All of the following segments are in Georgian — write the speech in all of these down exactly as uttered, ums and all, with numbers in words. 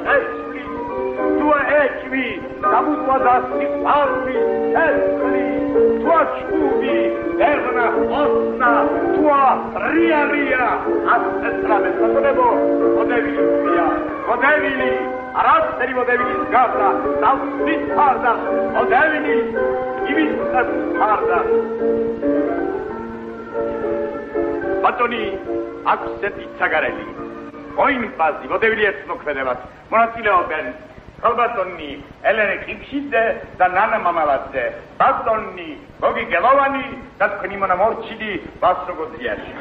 Esli, tua equi, samu tua dasti palmi, esli, tua ciubi, erna, osna, tua ria ria, aspetrame, sapevo, potevi via, potevi lì, aratteri potevi scarda, salsi sparda, potevi lì, i vista sparda. Batoни, акценти цагარელი. მოიმპაზი, მოდევილი ერთ მოქმედებად. მონაწილეობენ ქალბატონი ელენე კიფშიძე და ნანა მამალაძე. ბატონი გოგი გელოვანი და თქვენი მონამორჩილი ვასო გოძიაშვილი.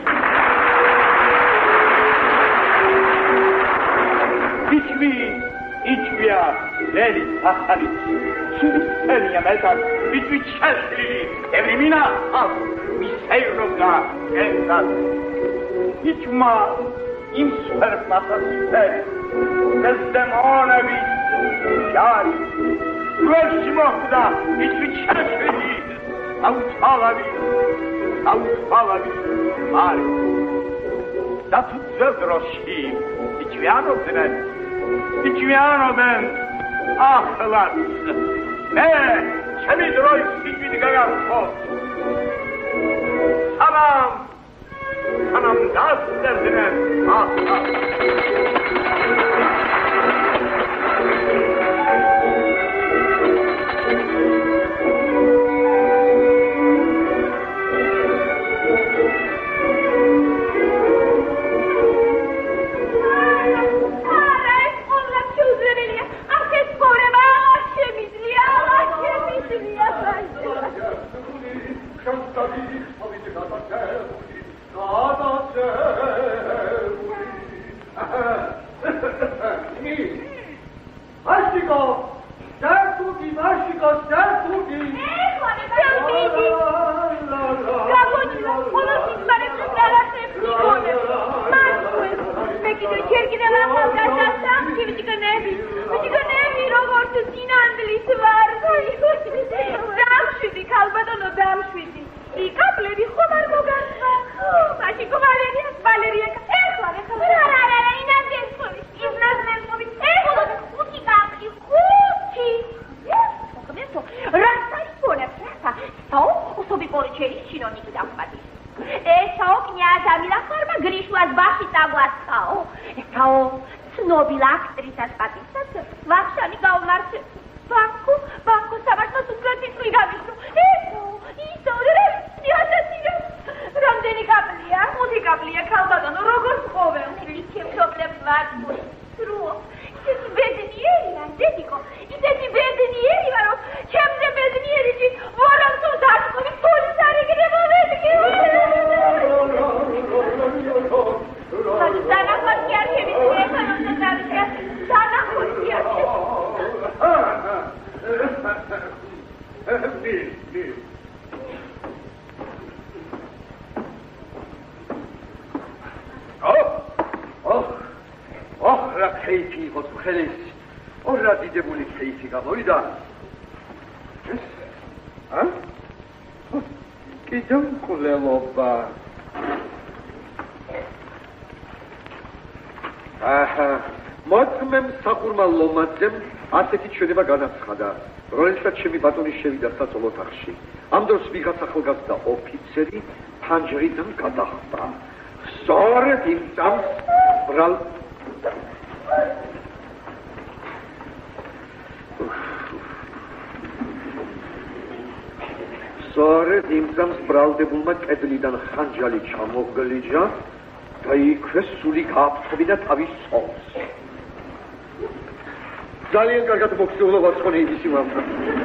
იჩვი, იჩვია, ლელი ახალი. შუბისენია მეტად, იჩვი ჩაშლილი. ევრიმინა ას მისეირნობდა ენდად. იჩმა იმ სვერპასასიფერ დემონები შარი როში მოხდა იჩვი ჩაშლილი. აუცალავი, აუცალავი არი. და თუ ძველ დროში იჩვიანობდნენ, იჩვიანობდნენ ახლაც. მე ჩემი დროის იჩვით გაგავხოთ. სალამ სალამ დასწერდნენ ახლაც. ასეთი ჩვენება განაცხადა, როდესაც ჩემი ბატონი შევიდა საწოლ ოთახში. ამ დროს ვიღაც ახალგაზრდა ოფიცერი ფანჯრიდან გადახტა. სწორედ იმ წამს ბრალ სწორედ იმ წამს ბრალდებულმა კედლიდან ხანჯალი ჩამოგვლიჯა და იქვე სული გააფრთხებინა თავის წოლს. ძალიან კარგად მოგწეულობას ხონი ისი მამდა.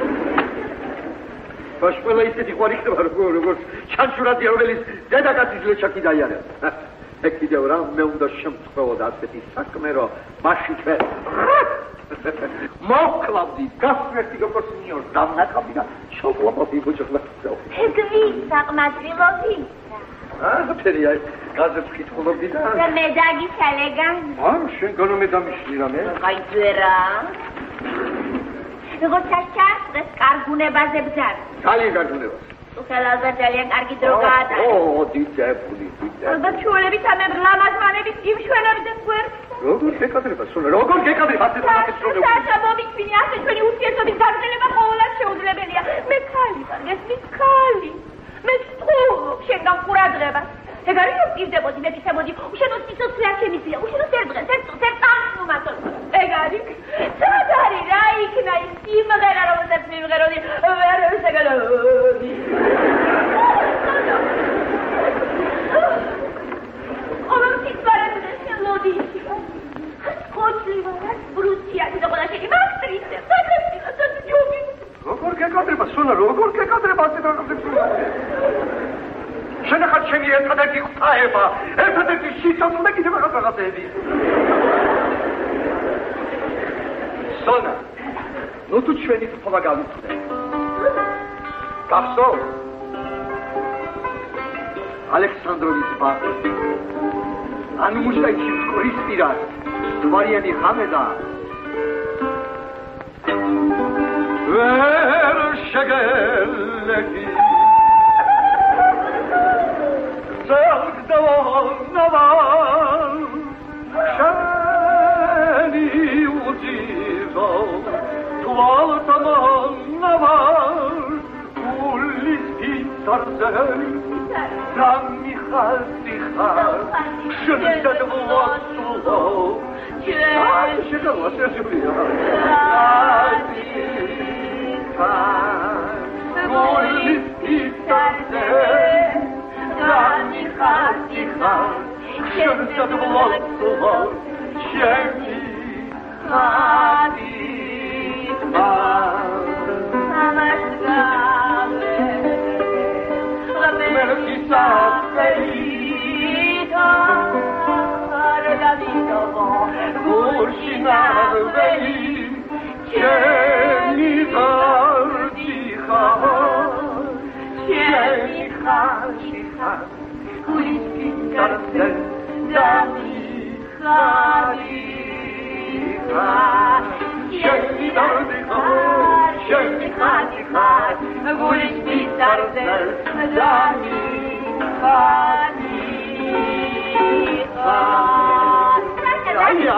ბაშყელა ისეთი ყვარი ხდება, როგორც ჩანჩურადია, რომელიც დედაკაცის ლეჩაკი დაიარებს. ეგ კიდევ რამე უნდა შემთხვევოდა ასეთი საქმე, რომ მაშინ ჩვენ მოკლავდი გასვერტი როგორც ნიორს დამნაკავდი და შოკლაპავდი ბოჭოხლასო. ეგ ვისა ყმაწვილობი? აა ფერია გაზებს კითხულობდი და და მე დაგიცალეგან. აა შენ განო მე დამიშლი რამე? აი ძერა. როგორც ჩასწრეს კარგუნებაზე ბძარ. ძალიან კარგუნება. უხელავდა ძალიან კარგი დრო გაატარა. ო, დიდებული, დიდებული. ალბათ შუალებით ამებ ლამაზმანებით იმშვენებდეს გვერდს. როგორ გეკადრება სულ როგორ გეკადრება ასე საჭა საჭა მომიკვინე ასე ჩვენი ურთიერთობის გაგრძელება ყოველად შეუძლებელია მე ქალი ვარ გესმის ქალი მე ვსწავლობ შენგან ყურადღებას ეგ არის რომ პირდებოდი მე ვისებოდი უშენო სიცოცხლე არ შემიძლია უშენო სერბღეს ერთ ერთ წამსვუმატო ეგ არის სად არის რა იქნა ის სიმღერა რომელსაც მიმღეროდი ვერ ვისაგალოდი Olam titvaremde sen lodisi. Skočljiva, Rusija, ti dogoda šedi aktrice. Zagrešila sam s ljubim. Როგორ გეკადრება სულა როგორ გეკადრება ასე რაღაცებს შენახად ჩემი ერთადერთი ღვთაება ერთადერთი სიცოცხლე კიდევ რაღაცები სონა ნუ თუ ჩვენი თქმა გავიწდე გახსოვ ალექსანდროვის ბაღი ანუ მუსაიჩი სკოლის პირად დვარიანი ხამედა ვერ შეგელექი ზაგდავანავან შენი უძიზო თვალთამანავან გულის ფიცარზელი Замихал, тихал, что-то двуосуло. Ай, что-то вот я живу. Замихал, гулистица, замихал, тихал, что-то двуосуло. Чемихал, тихал. Chissà ferita la vita va cucinare vei c'è mi tardiha c'è mi khashiha kuliski tarse da mi khaliha c'è mi tardiha c'è mi khaliha kuliski tarse da mi Aya.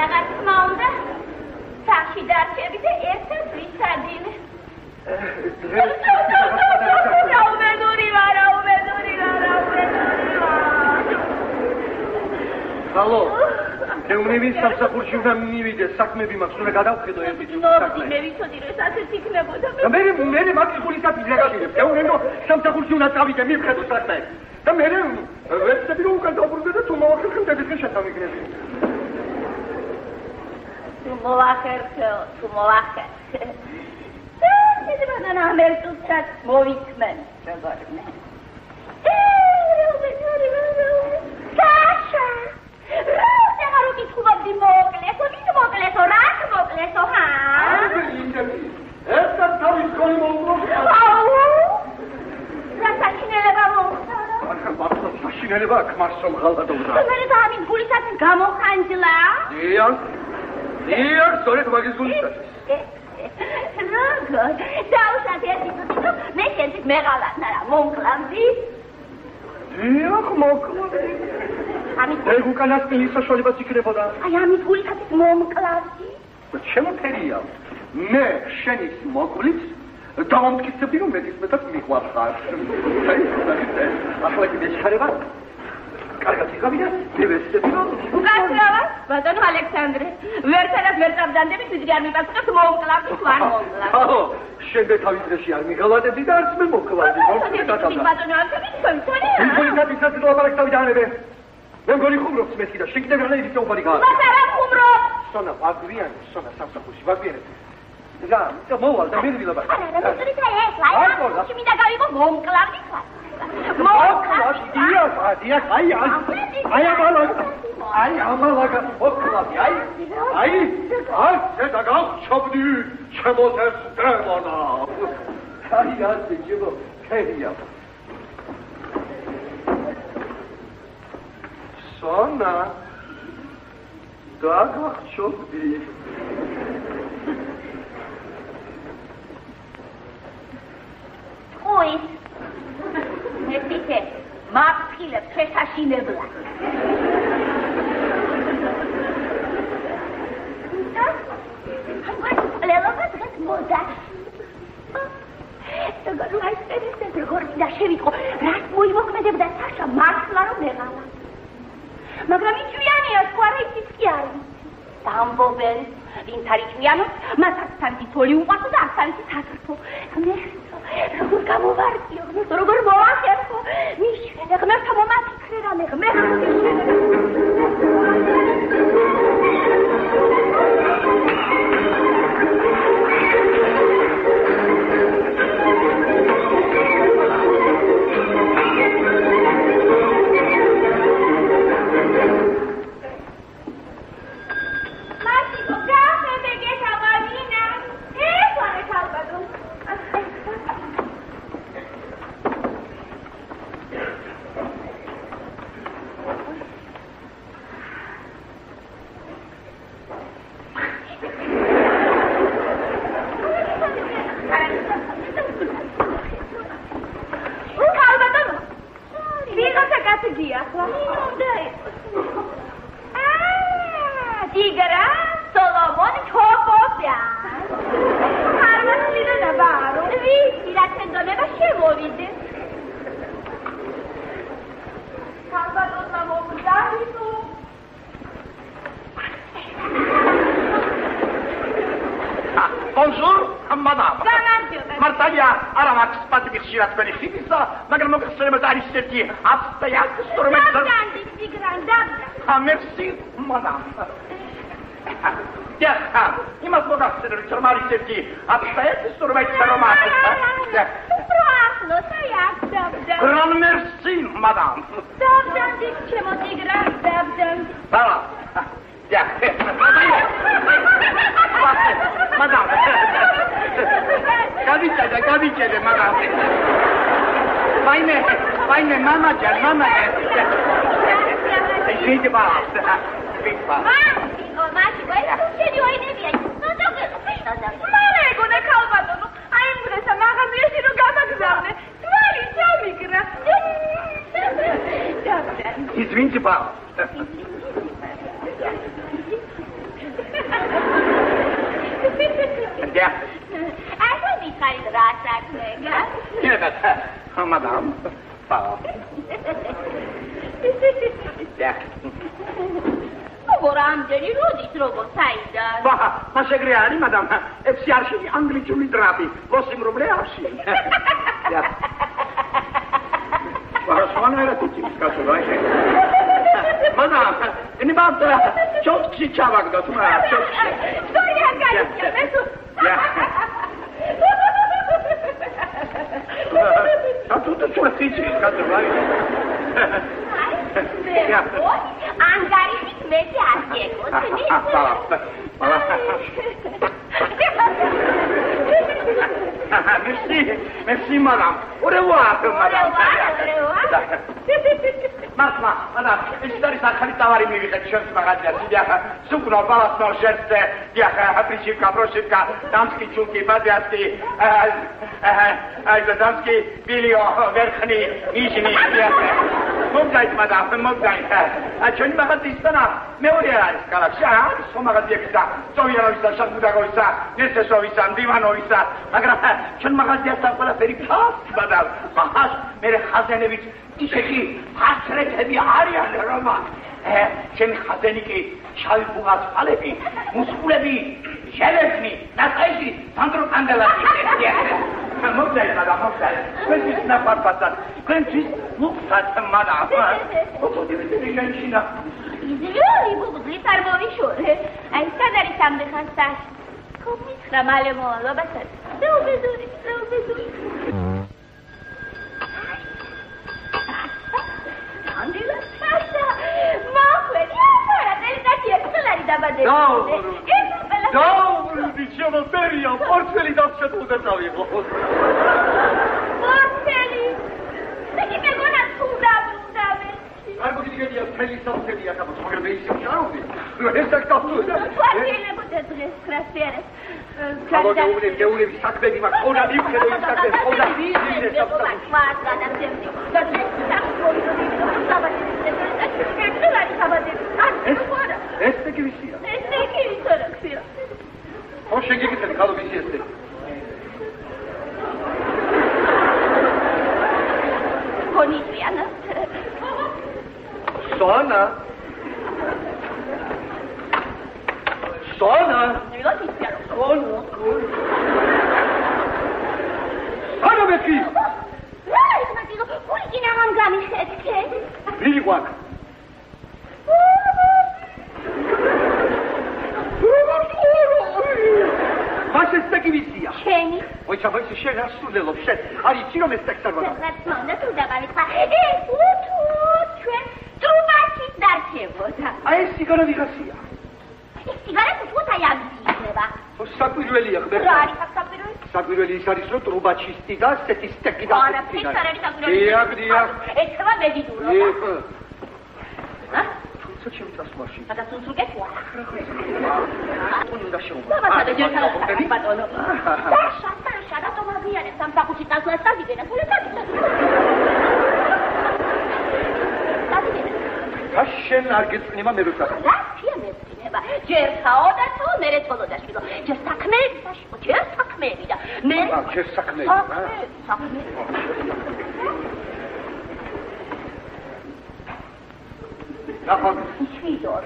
რაღაც თმა უნდა სახში დარჩები და ერთად ვიცადინე. რაუმედური ვარ, რაუმედური ვარ, რაუმედური ვარ. Halo, ეუნები სამსახურში უნდა მივიდეს, საქმეები მაქვს, უნდა გადავხედო ერთი საქმე. მე ვიცოდი რომ ეს ასეც იქნებოდა. და მე მე მე მაგის გულისათვის გადავიდე. ეუნებო სამსახურში უნდა წავიდე, მივხედო საქმე. და მე ვეცდები რომ უკან დავბრუნდე და თუ მოვახერხებდებით შეთავიგნები. თუ მოვახერხო, თუ მოვახერხე. ეს ბანანა ამერტუცად მოვიქმენ, როგორ? Sasha! Rosa garuki txubabdi mokleso, vin mokleso, rat mokleso, ha? Eta tavis koli mokleso. Au! Rasacineleba moktara. Baksa sacineleba kmarsom khalqadovda. Mene da amin gulisatin gamoxanjla. Diyar. Diyar, soret magis gulisatin. Როგორ? დაუშვათ ერთი წუთი, მე შენთვის მეღალატნა რა, მომკლავდი? დიახ, მოკლავდი. ამის ეგ უკანასკნელი საშუალებაც იქნებოდა. აი ამის გულისათვის მომკლავდი? შემოფერია. მე შენის მოკლით დავამტკიცებდი რომ მეტისმეტად მიყვარხარ. ახლა კიდე შეხარება? კარგად იღავიდა, მივესწრები რომ უკაცრავა, ბატონო ალექსანდრე. ვერცადაც ვერ წაბდანდებით, ვიზრი არ მიპასუხებთ, მომკლავდი თუ არ მომკლავდი. აჰო, შენდა თავის დღეში არ მიგალატებდი და არც მე მომკლავდი. ბატონო ამბები თვითონია? თვითონიცად ისად ლაპარაკს თავიდანებე. მე მგონი ხუმრობს მეთქი და შეგდები ის უყარი გაა. მას არ ხუმრობს. სონა, ვაგვიანი, სონა სამსახურში ვაგვიანებ. და მოვალ და ვერ ვილაპარაკ. არა, რა მოწრითა ეს, ლაი, მინდა გავიგო მომკლავდი თუ არა. მოკლავდი, დიახ, დიახ, აი, აი, აი ამალაგა, აი ამალაგა, მოკლავდი, აი, აი, აი, შედა გავხჩობდი, ჩემოთეს დემონა. აი, ასე ჯიბო, ხერია. სონა, გავხჩობდი. ой მეთქე მაფხილებ შესაშინებლად ლელობა დღეს მოდა და გოლის ეს როგორ და შევიტყო რაც მოიმოქმედებდა საშა მართლა რომ მეღალა მაგრამ იჩვიანია სკვარა იცის კი არის დამბობელი ვინც არის ჭვიანო მას აქცენტი თოლი უყვარს და აქცენტი სათრფო მე როგორ გამოვარდიო როგორ მოვახერხო მიშვენე ღმერთო მომაფიქრე რამე ღმერთო გეუბნებათ მადამ პავა ორამდენი როდის როგორ საიდან? ბა, მასეგრე არის, მადამ. ექვსი არშინი ანგლიცური დრაფი, მოსიმრობლე არში. ვარასვანერა თვითის კაცურაი. მადამ, ნებავთ ჩოთში ჩავაგდოთ, მაგრამ ჩოთში. სტორია გაიქია, მე თუ. სათუთო ჩოთში კაცურაი. ანგარიშით მეტი არ გეკუთვნით. Merci, merci madame. Au revoir, madame. Masma, madame, ეს არის ახალი ტავარი მივიღეთ ჩვენს მაღაზიაში. დიახ, სუკნო, ბალასნო, ჟერტზე, დიახ, აპრიჩიკა, პროშიტკა, დამსკი, ჩულკი, ბადიასკი, აი, დამსკი, ბილიო, ვერხნი, ნიჟნი, დიახ. მოგდაით, მადამ, მოგდაით. ჩვენი მაღაზიის თანა მეორე არის ქალაქში. არის მაღაზიებისა, სოვიაროვისა, შაბუდაგოვისა, ნესესოვისა, დივანოვისა, მაგრამ ჩვენ მაღაზიასთან ყველაფერი ფასი, მადამ. მახას მე ხაზენებით ისეთი ხასრეთები არიან რომ ჩემი ხაზენი კი შავი ბუღაზალები, მუსკულები, ჟელეფნი, ნახეში, სანდრო კანდელაკი. მოგდაით, მადამ, მოგდაით. ჩვენთვის ნაფარფასად, ჩვენთვის მოგდაით, მადამ. ოფოდივეთი ჟენშინა. იზიორი ბუღზით არ მოვიშორე. აი, სად არის ამდე ხანსაში? კომიცხრა მალე მოვალობასად. ზეუბედური, ზეუბედური. ანდილა საშა მახვენი არა დელიკატია ხლარი დაბადებული ეს ყველა დაუბრუნდი შემოწერია პორტფელი დავშეთულდა წავიღო პორტფელი იგი მეგონა თუ დაბრუნდავე არ მოგიგედია ფელი საფთელია თავს მაგრამ ისე შაროვდი ეს აქტუალურია პორტფელებოდი დღეს კრასიერეს ალბათ გეუბნები გეუბნები საქმეები მაქვს ყოლა მივხედო იმ საქმეებს ყოლა ის მეუბნები მას გადაცემდი და დღეს საქმეები ეს ტეკივისია. ეს ტეკივისია რა ქვია. ხო შეგიგიწევი ხალო ვისი ეს ტეკი. კონიტრიანა. სონა. სონა. ნილოთი სიარო. სონა. სონა მეკი. რა ის მაგიო კულკინა მან გამიხეთქე. ვიყვან. მას ეს ტეკივისია. შენი. ой, ჩაბა ის შენ არ სულელობ შენ. არ იცი რომ ეს ტექსტ არ ვარ. რაც მანდა თუ დაგავიხვა. ეს უთუ ჩვენ ტრუბაჩის დარჩებოდა. აი ეს სიგარა ვიღაცია. ეს სიგარა თუთა იაგზინება. ო საკვირველია ხმე. რა არის საკვირველი? საკვირველი ის არის რომ ტრუბაჩისტი და სტექი სტექი და არა, ეს არის საკვირველი. დიახ, დიახ. ეცება მედიდურო. ეხ. ა? თუმცა ჩემი წასვლაში. და თუნცუგეთ ვა. უნდა შეუბა. და ჯერთან ბატონო. და შატა შატა თომაგიანე სამსახურში წასვლას დაგიდენა, სულ დაგიდენა. დაგიდენა. და შენ არ გეწინება მე როცა. რა შია მეწინება? ჯერ ხაოდა თუ მერე წოლოდა შეგო. ჯერ საქმეები საშიგო, ჯერ საქმეები და მე ჯერ საქმეები, რა? საქმეები. ნახოთ. შვიდორი.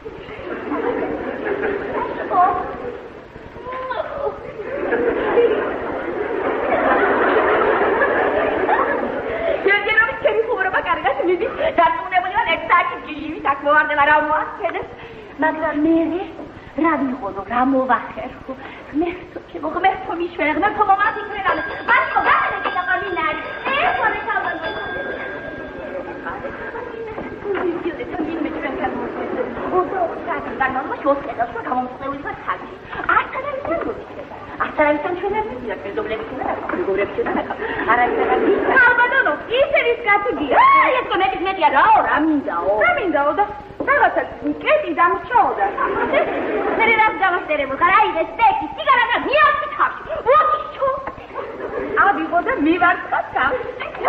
ჯერჯერობით ჩემი ხუმრობა კარგად მიდის. დარწმუნებული ვარ, ერთ საათში ჯიჟივი დაგმოვარდება რა მოახერხებს. მაგრამ მე რა ვიყოდო, რა მოვახერხო. ღმერთო, ჩემო ღმერთო მიშვერე, ღმერთო მომაფიქრე. მართლა გადაგე დაყალინარი. ეს ორი თავი. შოსკედა სხვა გამომწეული ვარ ხალხი. არტარებიდან მოვიქრება. არტარებიდან ჩვენები და მეზობლები და მეგობრები და არაერთი. ალბათო, ისე რის კაცია. აი, ეს კომენტი მეტია რაო, რა მინდაო? რა მინდაო და რაღაცა კეტი დამრჩაოდა. მე რას გამასტერებო, აი ეს ტექი, სიგარა და მიარჩი თავში. ოჩო. ავიღო და მივარცხა თავში.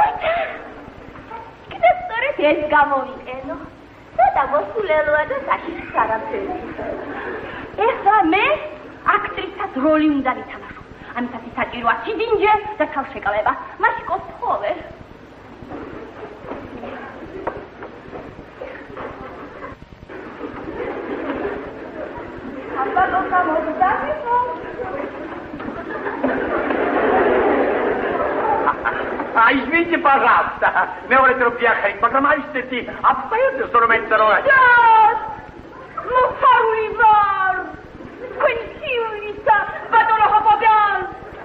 კიდე სწორედ ეს გამოვიყენო. და მოსულელოა და საშიშს არაფერი. ეხლა მე აქტრისად როლი უნდა ვითამაშო. ამისათვის საჭიროა სიძინჯე და თავშეკავება. მაშინ კოთხოვე. აბა მოგდაგიფო. А извините, пожалуйста, მეორე დრო გიახერით, მაგრამ აი ესეთი აბსოლუტური ინსტრუმენტი როა. Yes! მოხარული ვარ! თქვენი სიულისა, ბატონო ჰოპოგან!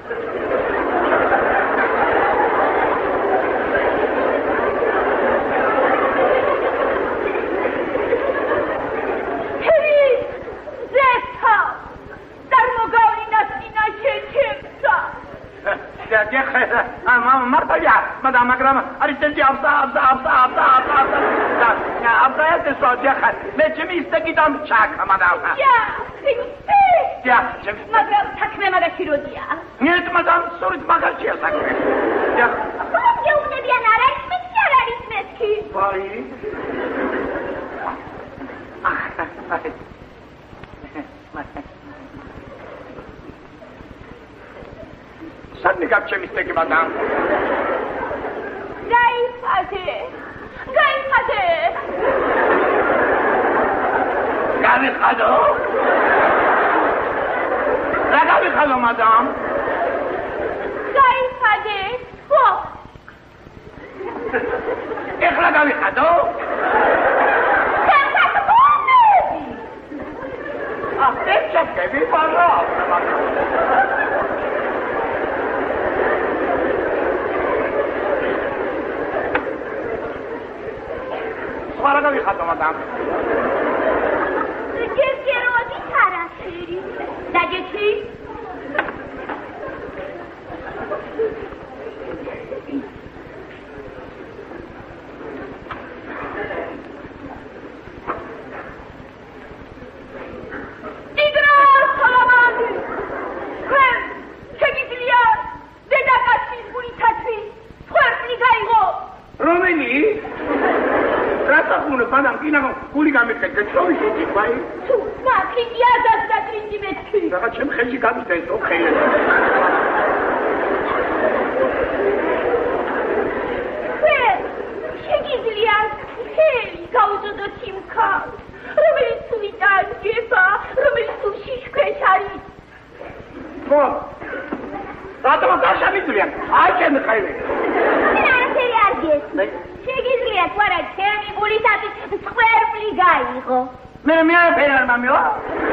ჰერი! ზეთა! წარმოგავლინა წინაშე ჩემსა! Ja, ja, ja, Marta, ja, madame, მაგრამ არის ესეთი აბსა, აბსა, აბსა, აბსა, აბსა. Ja, აბსა ეს სოჯა ხარ. მე ჩემი სტეკიდან ჩაკა, madame. Ja, ხინსე. Ja, ჩემი. მაგრამ საქმე მაგაში როდია? ნიეთ, madame, სწორედ მაგაშია საქმე. Ja. რომ გეუბნებიან არ არის მეთქი, არ არის მეთქი. ვაი. ახ, აი. Suddenly got Jimmy sticky about down. გაიფათე! გაიფათე! გავიხადო? რა გავიხადო, madam? გაიფათე! ხო! ეხლა გავიხადო? გასაგონები! ახლა ჩაკები პარა. Para ga vixato, madam. Che quiero avisar a Siri. Dajechi. Tigrar salamandi. Krem, chegitlia, dedakatsi bulitatsi. Fuertli gaigo. Romeli? Ratafuno, madam, kina guli gamikeke, choisi vai. Tu, ma klindia da da klindimetki. Raga chem xelში გამიტეს, ოქე. Krem, chegitlia, heli gauzodot imka. რომელიც ვიტანჯება, რომელიც შიშქვეშ არის. ხო. რატომ დაშამიწვიან? აი ჩემ ხაივე. მე არაფერი არ გესმე. შეგიძლია თქვა ჩემი გულისათვის სკვერპლი გაიღო. მე მე არაფერი არ მამიო.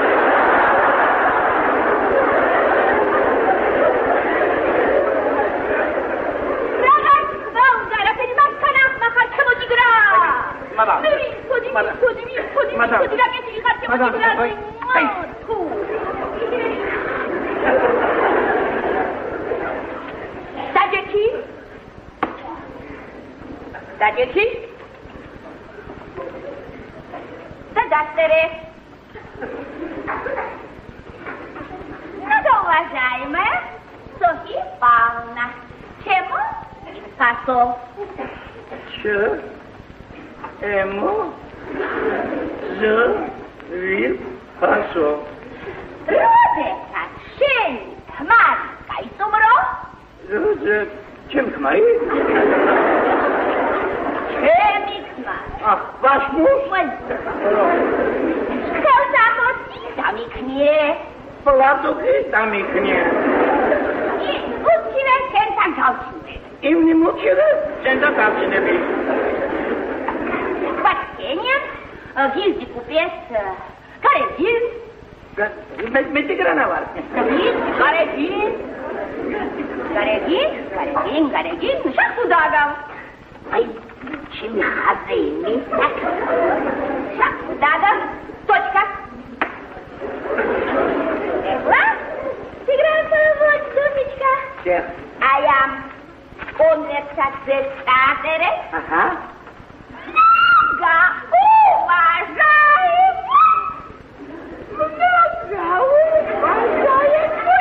რაღაც გაუზა არაფერი მაგთან ახმახა შემოჭიგრა. მადამ. მე ვიქოდი, ვიქოდი, ვიქოდი, ვიქოდი რაკეთი ვიხარ შემოჭიგრა. თუ. დაჯექი? დაჯექი? და დასტერე. Ну, уважаемая Софья Павловна, чему спасо? Че? Ему? За? Вир? Пасо. როდესაც შენ ხმარი გაიცუმრო? Розе, чем хмари? ჩემი ხმარი. Ах, ваш муж? ხელსაყრელი დამიქნიე. Платуки дамикне. И უცილე შენთან გავჩინე. Им не мучили, сенда тавчинеби. Спасение. Вильди купец. Каревин. Με τι γραναβάρ. Καρεβин, καρεβин. Καρεβин, καρεβин, καρεβin. Шахудага. Ай, чими хазейми. Шахудага. Точка. Эгла. Сыграем вот, Софичка. Всех. А я университет Ага. Много уважаемый. Много уважаемый.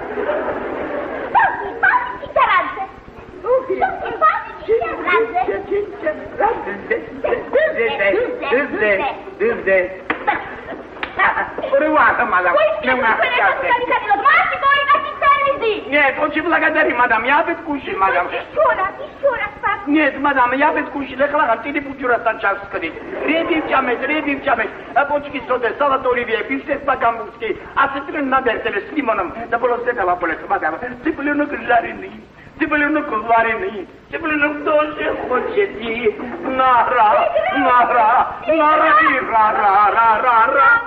Софья Павловна Таранце. Софья Павловна Düzde, düzde. Urua, madam. Ой, я не знаю, как сказать. Мальчик, ой, как ты иди. Нет, очень благодарю, мадам, я опять кушаю, мадам. Еще раз, еще раз, пап. Нет, мадам, я опять кушаю, лехлага, ты не пучурастан час сказать. Реби в чамет, реби в чамет, бочки соды, салат оливье, бифштекс по-гамбургски, осетрин на дерзеле с лимоном, да было сетала полет, мадам. Цыпленок жареный, цыпленок вареный, цыпленок тоже хочет и нара, нара, нара и ра-ра-ра-ра-ра.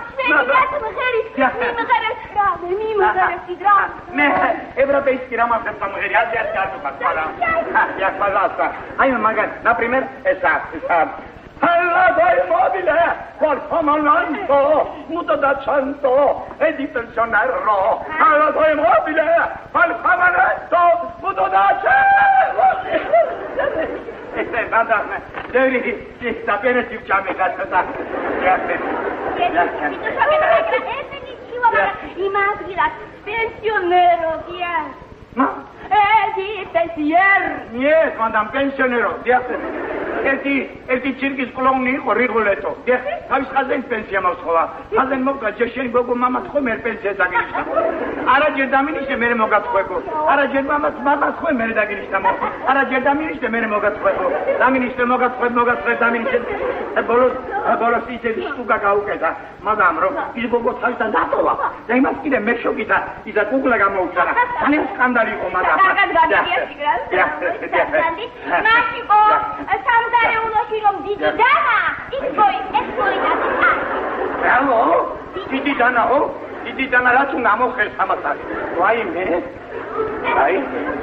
Мимо гараж, Не, европейский роман, это самый ряд, я скажу, я, пожалуйста. А я могу, например, это, это, Alla mobile, qual comandante, muto da cento, e di pensionero. Alla mobile, qual comandante, muto da cento. E madame, devi, si sapere più che mi cazzo. Grazie. Это ничего, мама. И Магрила, пенсионеру, я. Ma? Эти пенсионер. Нет, мадам, пенсионеру, grazie. ერთი ერთი ცირკის კლოუნი იყო რიგულეტო. თავის ხაზენ პენსია მოსხოვა. ხაზენ მოგდა ჯეშენი გოგო მამაც ხო მე პენსია დაგინიშნა. არა ჯერ დამინიშე მე მოგაცხვებო. არა ჯერ მამაც მამაც ხო მე დაგინიშნა. არა ჯერ დამინიშე მე მოგაცხვებო. დამინიშე მოგაცხვებ მოგაცხვებ დამინიშე. ბოლოს ბოლოს ისე შტუკა გაუკეთა. მადამ რო ის გოგო თავისთან დატოვა. და იმას კიდე მე შოკითა ისა კუკლა გამოუცხარა. ძალიან სკანდალი იყო მადამ. კარგად გადაგიასიგრა. მაშიკო სამზარეულოში რომ დიდი დანა, ის გოი, ეს გოი და Bravo! Დიდი დანაო, დიდი დანა რაც უნდა მოხერს ამას არის. ვაიმე. აი.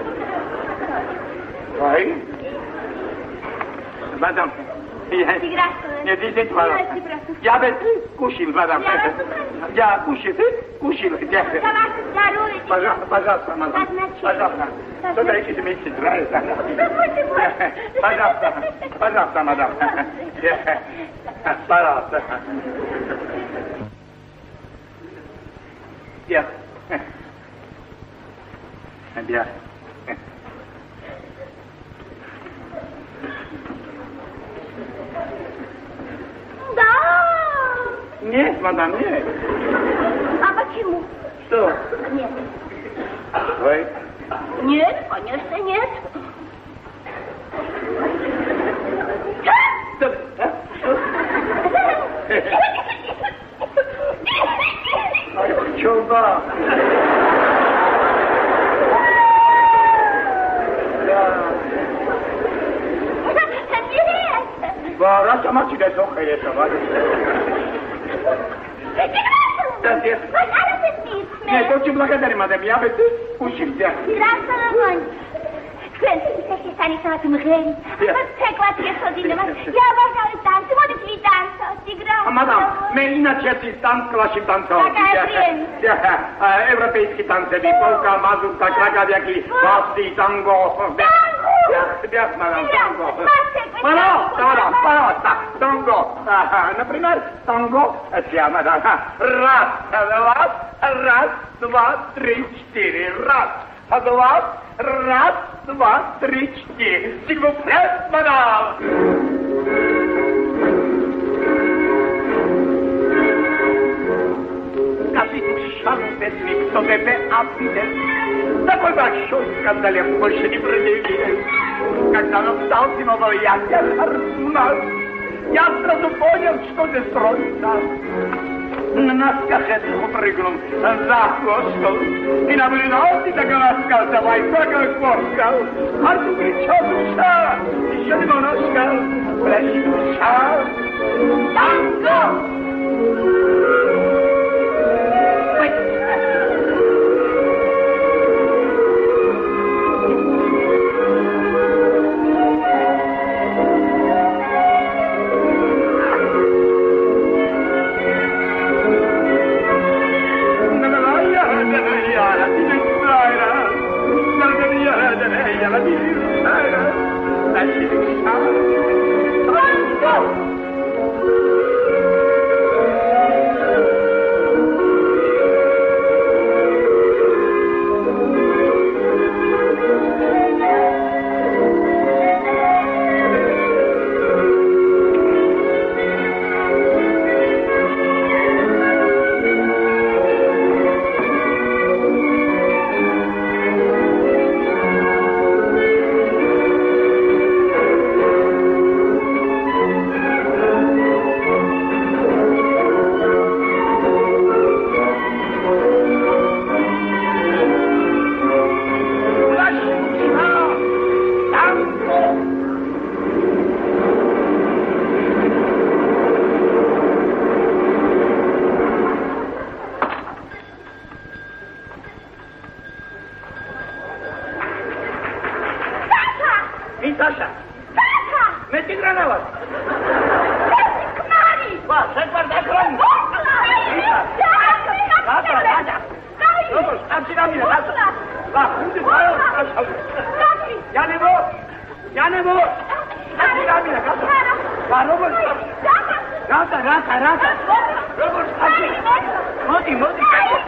აი. Madame. Не дизит, пожалуйста. Я без кушил, мадам. Я кушил, кушил. Пожалуйста, пожалуйста, мадам. Пожалуйста. Что-то идите вместе, нравится. Пожалуйста, пожалуйста, мадам. Пожалуйста. Bien. Bien. Да. Нет, мадам, нет. А почему? Что? Нет. Вы? Нет, конечно, нет. Что? Ай, чуба. Вара, сама тебя сохай это, вара. Да, нет. Нет, очень благодарю, мадам, я бы учился. Здравствуй, Ჩვენ ისეთი მღერი. ცეკვად გესოდინება. Ябагали танцы, вот и танцы, играл. Мадам, мы иначе танц классе танцевали. Европейский танцы, полка, мазурка, кракадяки, вальсы, танго. Танго? Мадам, танго. Пожалуйста, мадам, пожалуйста, танго. Например, танго, это мадам. Раз, два, раз, два, три, четыре, раз. Два, раз, два, три, четыре. Сигмуфред, мадам. Скажите, шанс никто не обидел. Такой большой скандалем больше не предъявили. Когда он стал зимового ягня, я сразу понял, что здесь строится. На нас кахетку прыгнул за хвостом. И на блиноте так ласкал, давай, как порскал. А ты кричал душа, еще немножко, плящи душа. Танго! დავანი რატო რატო როგორ ამჩინამია რატო ლა ხუთი დაო იანებო იანებო ამჩინამია რატო ლა როგორ რატო რატო რატო როგორ მოდი მოდი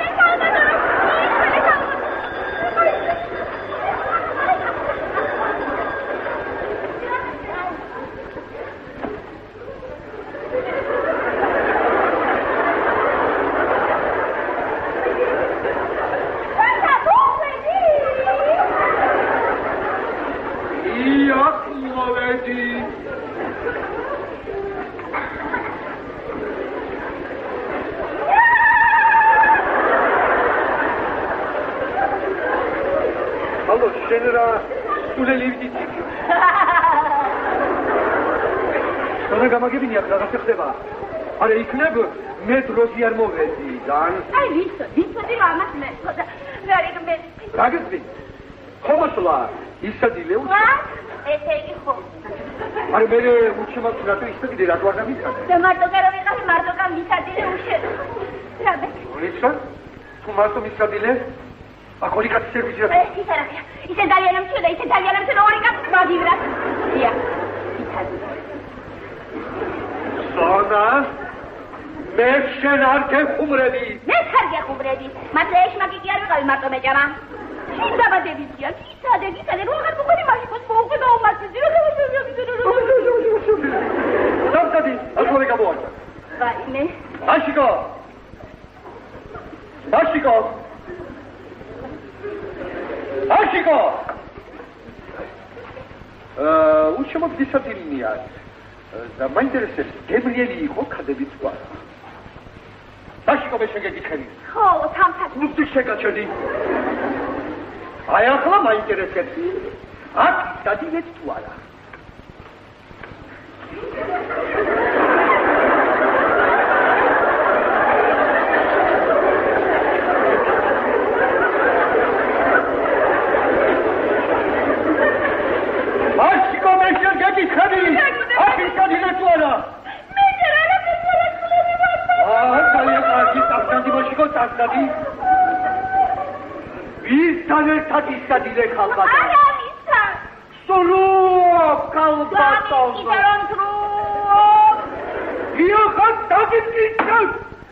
გამაგებინია რაღაცა ხდება. არა იქნებ მე დროზე არ მოვედი ძალიან. აი ვიცი, ვიცი რა ამას მე. რა მე. გაგზდი. ხომასლა ისადილე უშ. ესე იგი ხო. არა მე უჩემად რატო ისადილე რატო არ გამიცადე? და მარტო კარო ვიყავი მარტო კამ ისადილე უშე. რა მე. რიცა? თუ მარტო ისადილე? აკოლი კაცი სერვისი რა. ისე რა. ისე ძალიან ამჩვენა, ისე ძალიან ამჩვენა ორი კაცი მაგივრა. დია. ისადილე. Sona, მე შენ არ გეხუმრები. მე ხარ გეხუმრები. მაგრამ ეს მაგიგი არ ვიყავი მარტო მეჭამა. შენ დაბადებია, გისადე, გისადე, როგორ მოხდი მაშინ მოუყვე გაუმართლდი, როგორ მოუყვე. დავდადი, ახლა გამოვარდა. ვაიმე. აშიკო. აშიკო. აშიკო. აა, უშემოდ გისადილნია. და მაინტერესებს გებრიელი იყო ქადებით ვარ. აშიკო მე შეგეკითხები. ხო, სამსად. უცი შეგაჩერდი. აი ახლა მაინტერესებს. აქ დადიეთ თუ არა. აშიკო მე შეგეკითხები. Tadi, biz tane tadi sadile kalmadı. Ara bisa. Solo kalmadı. Gidelim tru. Yok tadi gitsin.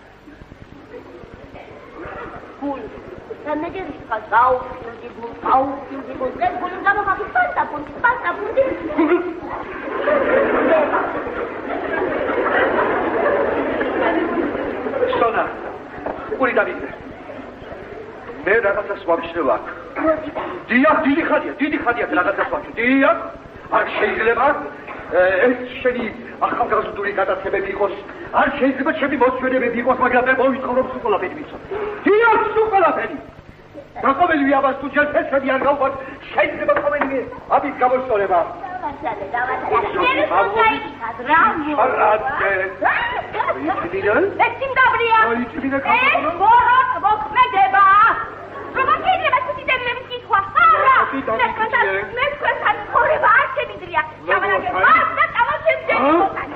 Kul. Sen ne diyorsun? Kazau, şimdi bu, kau, şimdi bu. Ben kulun kamu makin panta pun, panta pun. Sona. Uri David. მე რაღაცას ვამშნევ აქ. დიახ, დიდი ხანია, დიდი ხანია რაღაცას ვამშნევ. დიახ, არ შეიძლება ეს შენი ახალგაზრდული გადაცემები იყოს. არ შეიძლება ჩემი მოსვენებები იყოს, მაგრამ მე მოვიცხოვრობ სულ ყველაფერი ვიცი. დიახ, სულ ყველაფერი. დაყოლები აბას თუ ჯერ ფესები არ გავყოთ, შეიძლება ყოველივე ამის გამოსწორება. დავასალე, დავასალე. მე მოსაიდი, ბრavo. არადე. ვიჩინიდან? ექიმ დაბრია. ვიჩინიდან გამოგონა? ეს ბოროტ მოქმედება. როგორ შეიძლება თვითონ მეკითხვა? არა. მე თქვენთან ხორება არ შემიძლია. გამარაგე მას და წამოშევდები მოხან.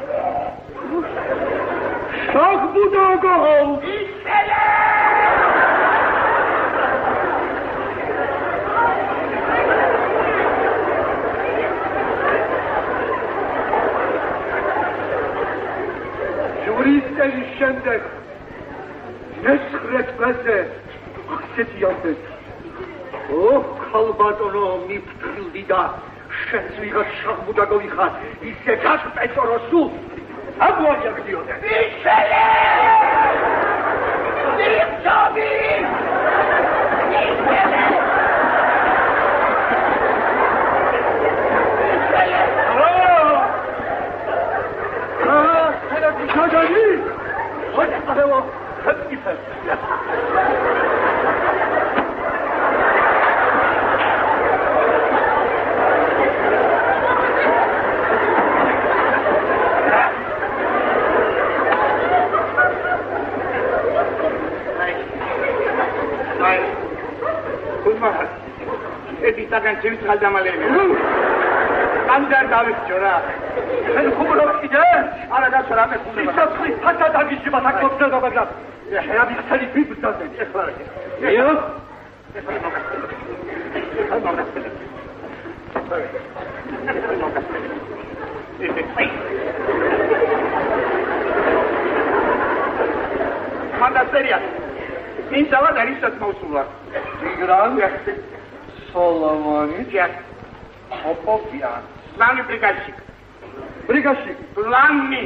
შახბუდაგო. ისელე! Juristeli შემდეგ მესხრე წელზე ასეთი ამბეთ. ო, ხალბატონო, მიფრთხილდი და შენც ვიღაც შახბუდაგოვი ხარ, ისე გასპეწორო სულ. აგვარი აგდიოდე. ისელე! დიახტობი! ისელე! Çocuklar! Hadi araba, hadi gidelim. Hayır. Kuzma. Edi takan çevik kaldamalıyım. ამდარ დავიქჯო რა. შენ ხუმრობ კიდე? არა გასვლა მე ხუმრობა. სიცოცხლის ფათა დაგიჟება თაკობდება მაგრამ ეხლა ვიხსენი ბიბლაზე ეხლა რა. იო? ეხლა მოგასწრებ. ეხლა მოგასწრებ. ეხლა მოგასწრებ. მანდა სერია. ის სავა დაისაც მოუსულა. ტიგრან სოლომონი ჯერ ოპოპია. მანი ბრიგადში. ბრიგადში. ლანი.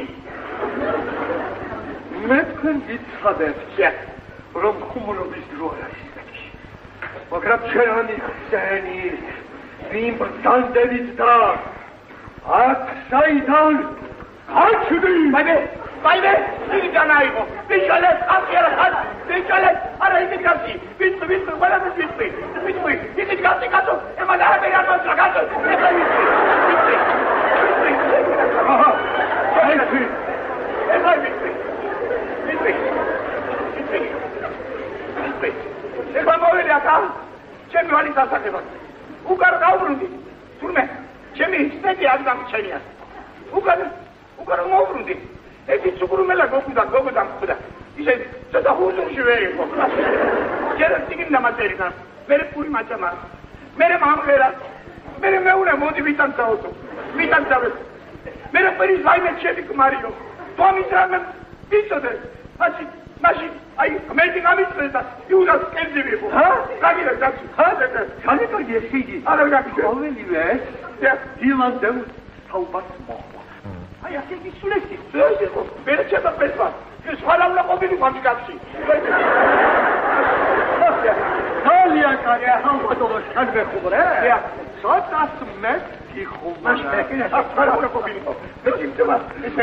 მე თქვენ გიცადეთ ჯერ რომ ხუმრობის დროა ისეთი. მაგრამ ჩვენი ხსენი ვინ ბრძანდებით და აქ საიდან გაჩვდი მაინე მაინე იგი განაიღო ბიჭალეს ახერა ხარ ბიჭალეს არა იგი გასი ბიჭი ბიჭი ყველა ბიჭი ბიჭი იგი გასი კაცო ემა დააბერი არ მოსა კაცო ეხლა ბიჭი აჰა ბიჭი ეხლა ბიჭი ბიჭი ბიჭი ეხლა მოვიდა ახლა ჩემი ვალი დასახება უკარ გავბრუნდი თურმე ჩემი სტექი არ დამჩენია უკან უკან მოვბრუნდი ეთი ცუკრუმელა გოგუდა გოგუდა მქდა ისე ცოტა ჰუზურში ვერ იყო ჯერა ციგნი დამატერინა მე პური მაჭამა მე მამღერა მე მეურე მოდი ვიტანცაოსო ვიტანცავე მე პერის ვაიმე ჩემი კმარიო თომის რამე ვიცოდე მაშინ მაშინ აი მე გამიწედა იუდას კენძი ვიყო ჰა გაგიდა გაგი ჰა განიფარგი ესიგი არა გაგი ყოველივე დილამდე თაუბას მოხდა აი ასე ისულესი ეს იყო პერჩება პესვა ეს ხალავლა ყოფილი ფაბრიკაში ძალიან კარგი ახალბატონო შანბე ხუმრე სათას მე ხუმრე ეს ხალავლა ყოფილი მე იმდება ესე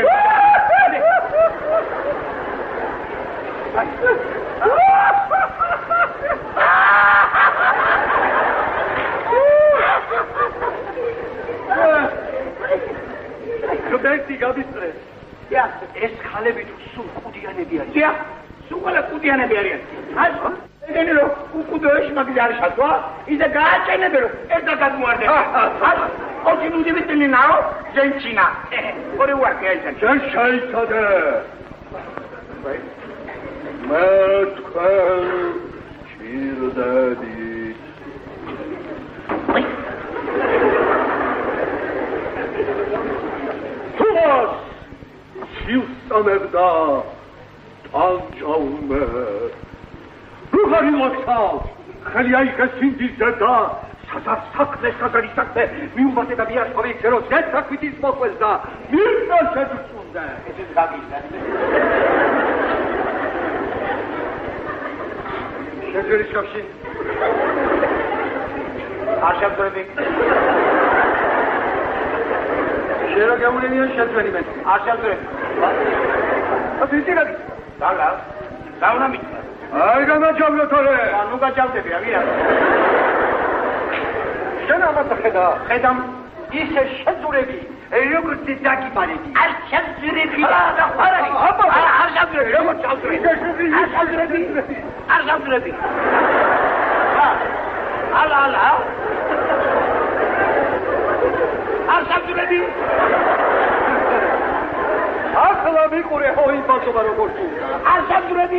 კბეთი გამისწრეს. ია, ეს ხალები თუ სულ ყუდიანები არიან. ია, სულ ყველა ყუდიანები არიან. ასო, ეგენი რომ უკუდოეში მაგის არის ხალხო, ისე გააჭენებე რომ ერთად გადმოარდე. ასო, ოჩი ნუდივიტინი ნაო, ჟენჩინა. ორი უარკე აიჭან. შენ შეიცადე. მე თქვენ ჭირდები. თუმას შილსამებდა ტანჯაუმე რუხარი ლოქსავ ხელი აიღეს სინდიზე და სადაც საქმე სადარი საქმე მიუმბათე და მიასწორე იქცერო ზეთ საქმითის მოყველს და მირწა შეძუწუნდა ეს გაგიზდა შეძვერის კავშირი არ შეძვები შენ გამუნენია შეძვენი მე არ შეძვები ასე ისე დალა დაუნა მიწა აი გამაჯავლო თორე ანუ გაჯავდები აღია შენ ამათ ხედა ხედამ ისე შეძურები როგორც დაგიბარები არ შეძურები არა არა არ შეძურები როგორც შეძურები არ შეძურები არ შეძურები ალა ალა არ შეძურები ახლა მიყურე ჰოი ბაზობა როგორ თუ არ შეძურები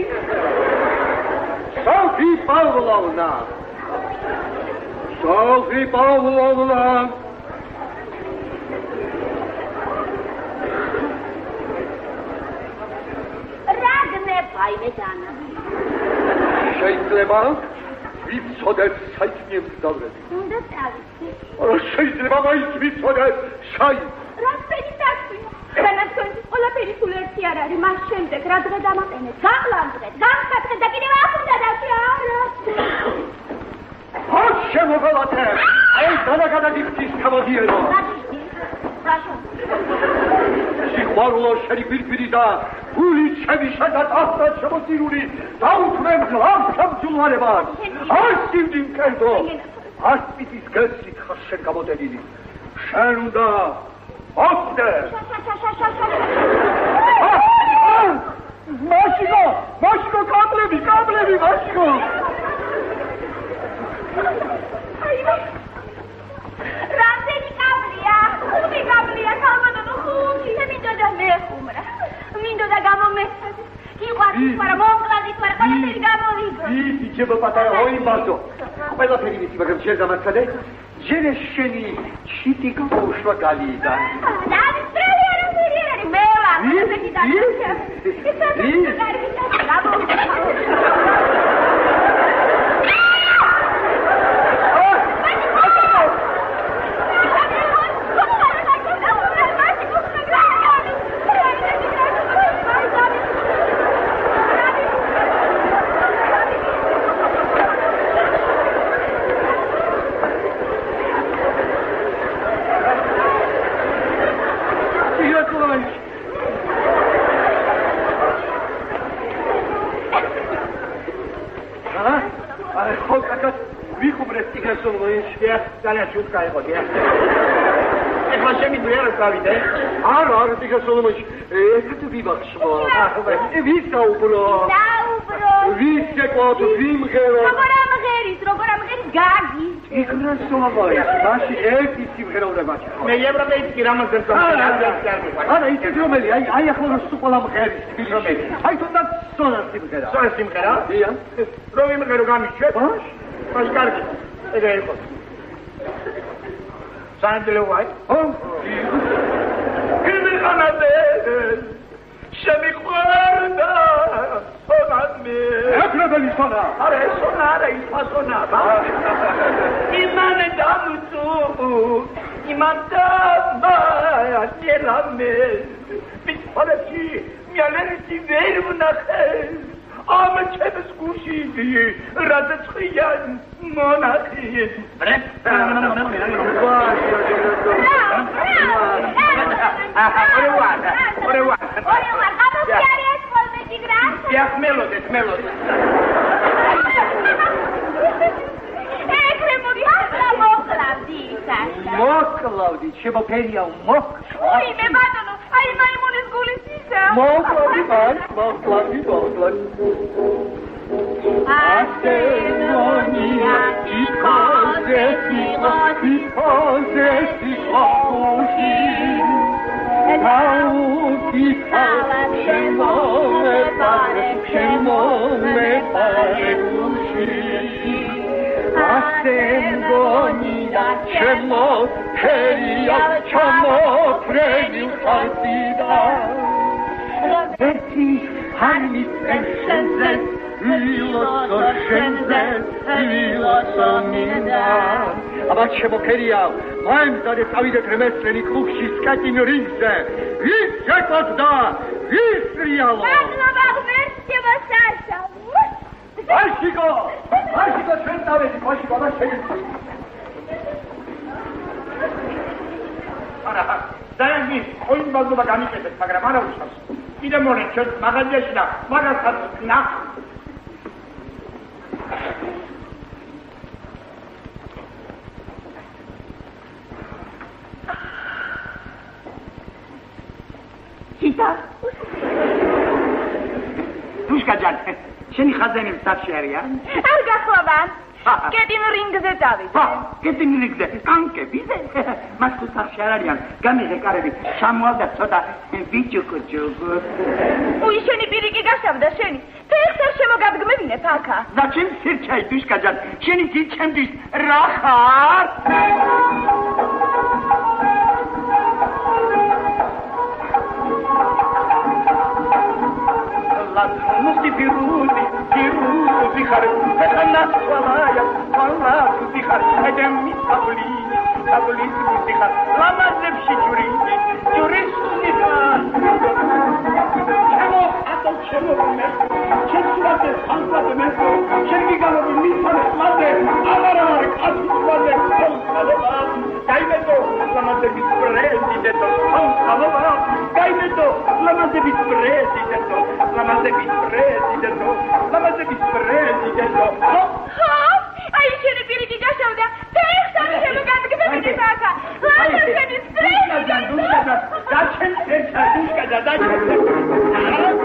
სოფი პავლოვნა სოფი პავლოვნა ვაიმე დანა შეიძლება ვიცოდეთ საქმე მგზავრები უნდა წავიდე არა შეიძლება მაინც ვიცოდეთ საი რა ფერი დაქვი განათქვენთვის ყველაფერი სულ ერთი არ არის მას შემდეგ რა დღე დამაყენეთ გაღლამდღეთ გამსაწყეთ და კიდევ აქ უნდა დაში არა არ შემოღალათე აი დანაგადაგიხდის გამოდიერო სიყვარულო შენი პირპირი და გული ჩემი შედათ ახლა შემოსირული დაუთმენ ლამფამ ჯულვალებას არ სივდი მკერდო არ პიტის გესი ხარ შენ გამოდენილი შენ უნდა ოფდე მაშიკო მაშიკო კაბლები კაბლები მაშიკო რამდენი კაბლია მარა მომკლადი მარა ყველაფერი გამოვიგო ისი ჯება პატარა ოიმბაზო ყველაფერი ვიცი მაგრამ შენ დამაცადე ჯერე შენი ჩიტი გაუშვა გალიდან და ავსტრალია რა მერიერი მელა ესეთი და ძალიან შუქა იყო დიახ. ეხლა შემიძლია რა გავიდე? არა, არა, ტიგრ სოლომონში. ესეთ ვიბახშო. ე ვისა უბრო? დაუბრო. ვის ეკოთ ვიმღერო? როგორ ამღერის, როგორ ამღერის გაგი? ტიგრ სოლომონში, მაშინ ერთი სიმღერაურებაში. მე ევროპეის კი რამაზან არა, არა, ისეთ რომელი, აი, აი ახლა რო სულ ყველა მღერის თბილისში. აი თუნდაც სონა სიმღერა. სონა სიმღერა? დიახ. რო ვიმღერო გამიშვე? ბაშ? ბაშ კარგი. ეგრე იყო. Sandele white. Oh, Kimi kanade, shemi kwarda, sonadme. Ekrebeli sona. Are sona, are ispa sona. İmane damtu, imantama yerame. Bit parati, mialeriti verunakhe. Ama çemes kuşidi, razetskiyan monakhi. Bre. Orevar, orevar. Orevar, apa piariet volmeti grasa? Diax melodes, melodes. Ekre moriasla moklавdi kasa. მოკლავდი, შემოფერია მოკ. უი მე ბატონო, აი მაიმუნის გულის ისა. მოკლავდი, ბან, მოკლავდი, მოკლავდი. ასე მონია იქოზე სიღოდი, იქოზე სიღოდი. გაუდი თავად შემომეპარე, შემომეპარე გუში. ასე მონია შემოფერია, ჩამოფრენი ხალხიდა. ერთი ჰარმის შენზე ვილოსო შენზე ვილოსო მინდა აბა შემოფერია მაიმზადე წავიდეთ რემესლენი კლუბში სკატინ რინგზე ვის შეკვდა ვის რეალო მადლობა ღმერთსება საშა ბაშიკო ბაშიკო ჩვენ დავედი ბაშიკო და შეიძლება არა დაიგი ოინ ბაზობა გამიკეთეთ მაგრამ არა უშავს კიდე მორე ჩვენ მაღაზიაში და მაგასაც ნახ Sita. Dushka jan, შენი ხაზენები საჭი არია? არ გახლობა. კეტინ რინგზე დავიდე. ჰა, კეტინ რინგზე, კანკებიზე. მას თუ საჭი არ არიან, გამიღე კარები, ჩამოვალდა ცოტა ბიჭუკუჭუკუ. უი შენი პირიკი გაშავდა შენი. ფეხსა შემოგადგმევინე ფაკა. Зачем სირჩაი დუშკა jan? შენი ძი ჩემთვის რა ხარ? Ну ты пирули, пирули, пихар, это нас свалая, свала, пихар, это ми табли, табли, пихар, лама зепши джурини, джуриши пихар. Чего, а то чего мне? Чего ты сам мне? Чего говори ми сам мне? Аварар, асуале, салава, каймето, лама зепи президенто, салава, каймето, лама зепи президенто. Lama se vicepresidente, lama se vicepresidente. Ha? Ai შენი პირიქი გაშავდა. ფეხსა შემოგადგმევინე ფაკა. ლама se vicepresidente. Dushka, დაჩენ ფეხსა, დუშკა და დაჩენ.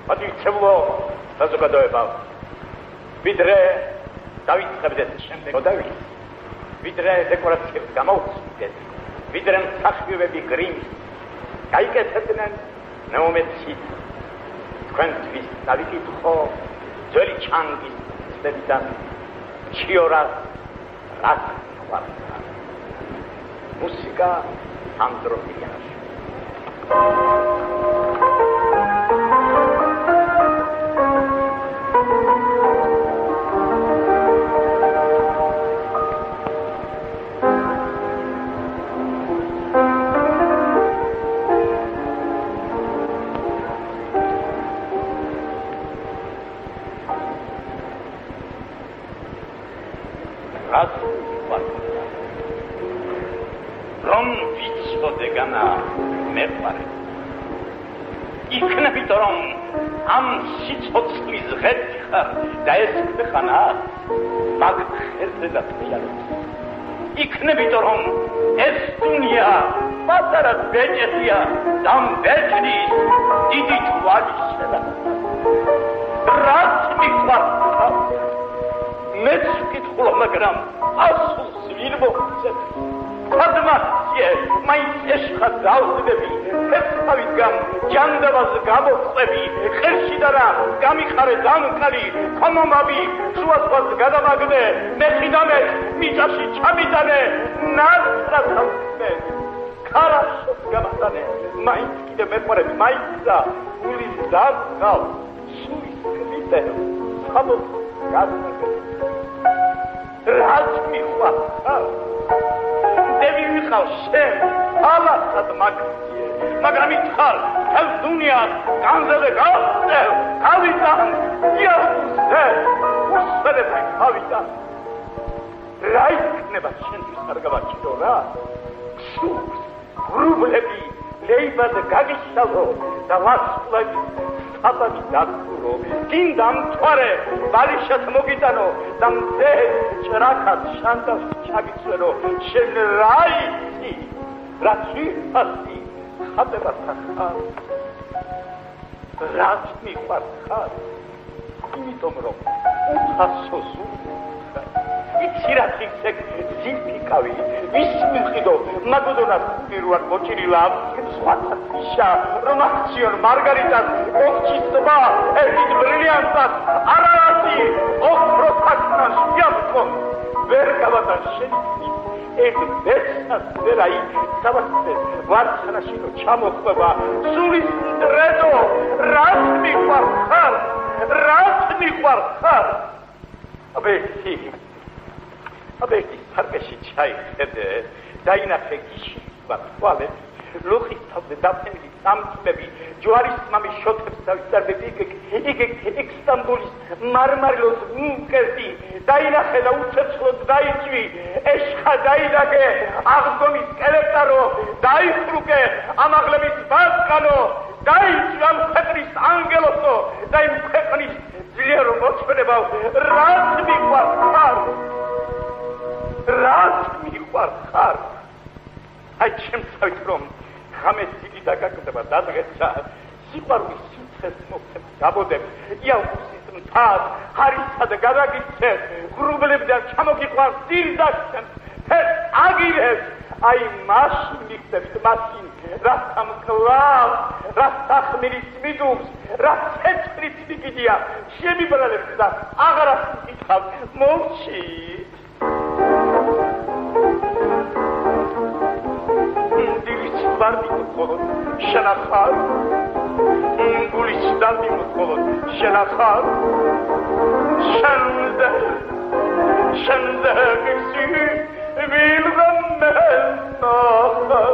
მოდიცემლო საზოგადოება ვიდრე დავიწყებდეთ შემდეგ მოდავით ვიდრე დეკორაციებს გამოვხსნით ვიდრე მსახიობები გრიმს გაიკეთებდნენ ნეომეცით თქვენთვის დავიკითხო ძველი ჩანგის ცდებიდან ჩიორას რაც ხვალა მუსიკა ანდროინაში იქნებით რომ ეს დუნია პატარა ბეჭედია დამ ბეჭდის დიდი თვალისება რაც მიყვარდა მეც ვკითხულობ მაგრამ ასულს ვინ მოგცემ სადმასიე მაინც ეშხა დავსდები ფესხავით გამ ჯანდაბას გამოწყები ხელში და რა გამიხარე დამკარი ხომომაბი შუასვას გადამაგდე მეხიდამე მიწაში ჩამიტანე ნაცრათავსმე ქარაშოს გამახდანე მაინც კიდე მეყარები მაინცა ულის დაგყავ სუის კრიტე საბოთ გადმაგდე რაც მიყვარდა დევი ვიყავ შენ ალასად მაგციე მაგრამ ითხარ თელ დუნიას განზადე გავწევ თავიდან იაუსზე უსწრებდი თავიდან რა იქნება შენთვის არ გავაჩინო რა ქსურს გრუბლები ლეიბაზე გაგიშალო და ლასყლები საბანი დაგურო გინდა მთვარე ბალიშას მოგიტანო და მზე ჭრაკად შანდას ჩაგიცვერო შენ რა იცი რა ციფასი ხატება ხარ რაც მიყვარხარ იმიტომ რომ უხასოს იცი რა თიქცეკ ზიფიკავი ვის მიყიდო მაგოდონას პირველად მოჭრილა სხვათა ფიშა რომ აქციონ მარგარიტას ოქჩისტობა ერთით ბრილიანტად არარასი ოქროსაკნას იაფკო ვერ გავადა შენი ერთ ბეცას ვერაი დავასწრე ვარცხნაშინო ჩამოხვება სულის დრედო რაც მიყვარხარ რაც მიყვარხარ აბეთი აბეთი სარკეში ჩაიხედე დაინახე გიში ვარცხვალები ლუხის თავზე დაფენილი სამწმები ჯვარის მამის შოთებს დავისწარბები იქ იქ სტამბოლის მარმარილოს მკერდი დაინახე და უცეცხლოდ დაიჭვი ეშხა დაინაგე აღდგომის კელექტარო დაიფრუკე ამაღლების ბაზკანო დაიჭვი ამ ქვეყნის ანგელოსო და იმ ქვეყნის ძლიერო მოწმენებავ რაც მიყვარხარ რაც მიყვარხარ აი ჩემსავით რომ ხამეს დიდი დაგაკდება დადღეცა სიყვარულის სიცხეს მოგცემ გაბოდებ იაუსის მთას ხარისა და გადაგიცეს ღრუბლებიდან ჩამოგიყვანს დირდაშენ ეს აგირებს აი მაშინ მიხდებით მაშინ რაც ამ კლავს რაც სახმირის მიდუხს რაც ცეცხლით მიგიდია შემიბრალებს და აღარას მკითხავს მოვჩი ვარდი მხოლოდ შენახარ ინგულის დავდი მხოლოდ შენახარ შენზე შენზე გისი ვილღამენახარ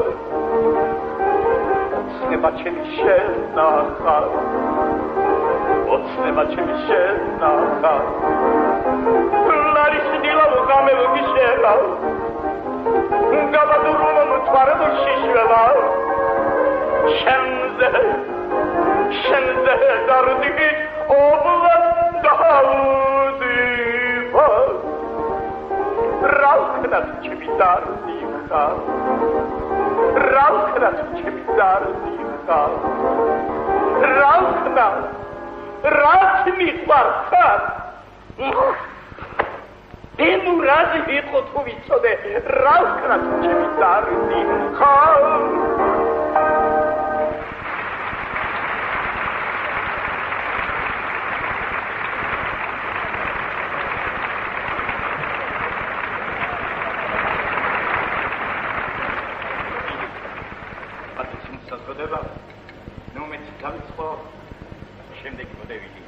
ოცნება ჩემი შენახარ ოცნება ჩემი შენახარ ლარის დილავ გამევ გიშელა გაბადურმა მთვარებო შიშველა შენზე შენზე დარდით ობლად დაუდივა რალქნად ჩემი დარდი ხარ რალქნად ჩემი დარდი ხარ რალქნად რაც მიყვარს ხარ? ემურაზი ვიყო თუ ვიცოდე, რა ვქნა ჩემი დარდი, ხარ? საზოგადოება ნუ მეც დავიწყო შემდეგი მოდევილი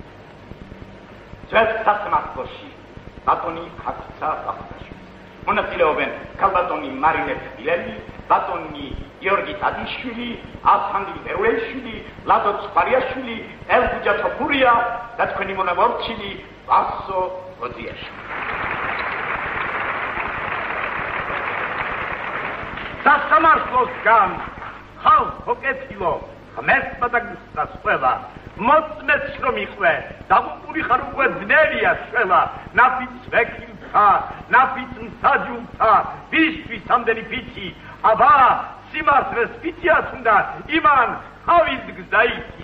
ძველ სასამართლოში ბატონი ხაცა ბახტაშვილი მონაწილეობენ ქალბატონი მარინე თბილელი ბატონი გიორგი ტადიშვილი აფხანდი ბერულეშვილი ლადო ცხვარიაშვილი ელგუჯა თოფურია და თქვენი მონამორჩილი ვასო გოძიაშვილი სასამართლოსგან ხალხო კეთილო ღმერთს გადაგუსწრას ყველა მოწმეს რომ იყვე დაღუპული ხარ უკვე ძნელია შველა ნაფიც ვექილთა ნაფიც მსაჯულთა ვისთვის ამდენი ფიცი აბა სიმართლეს ფიციაც უნდა იმან ხავის გზაიცი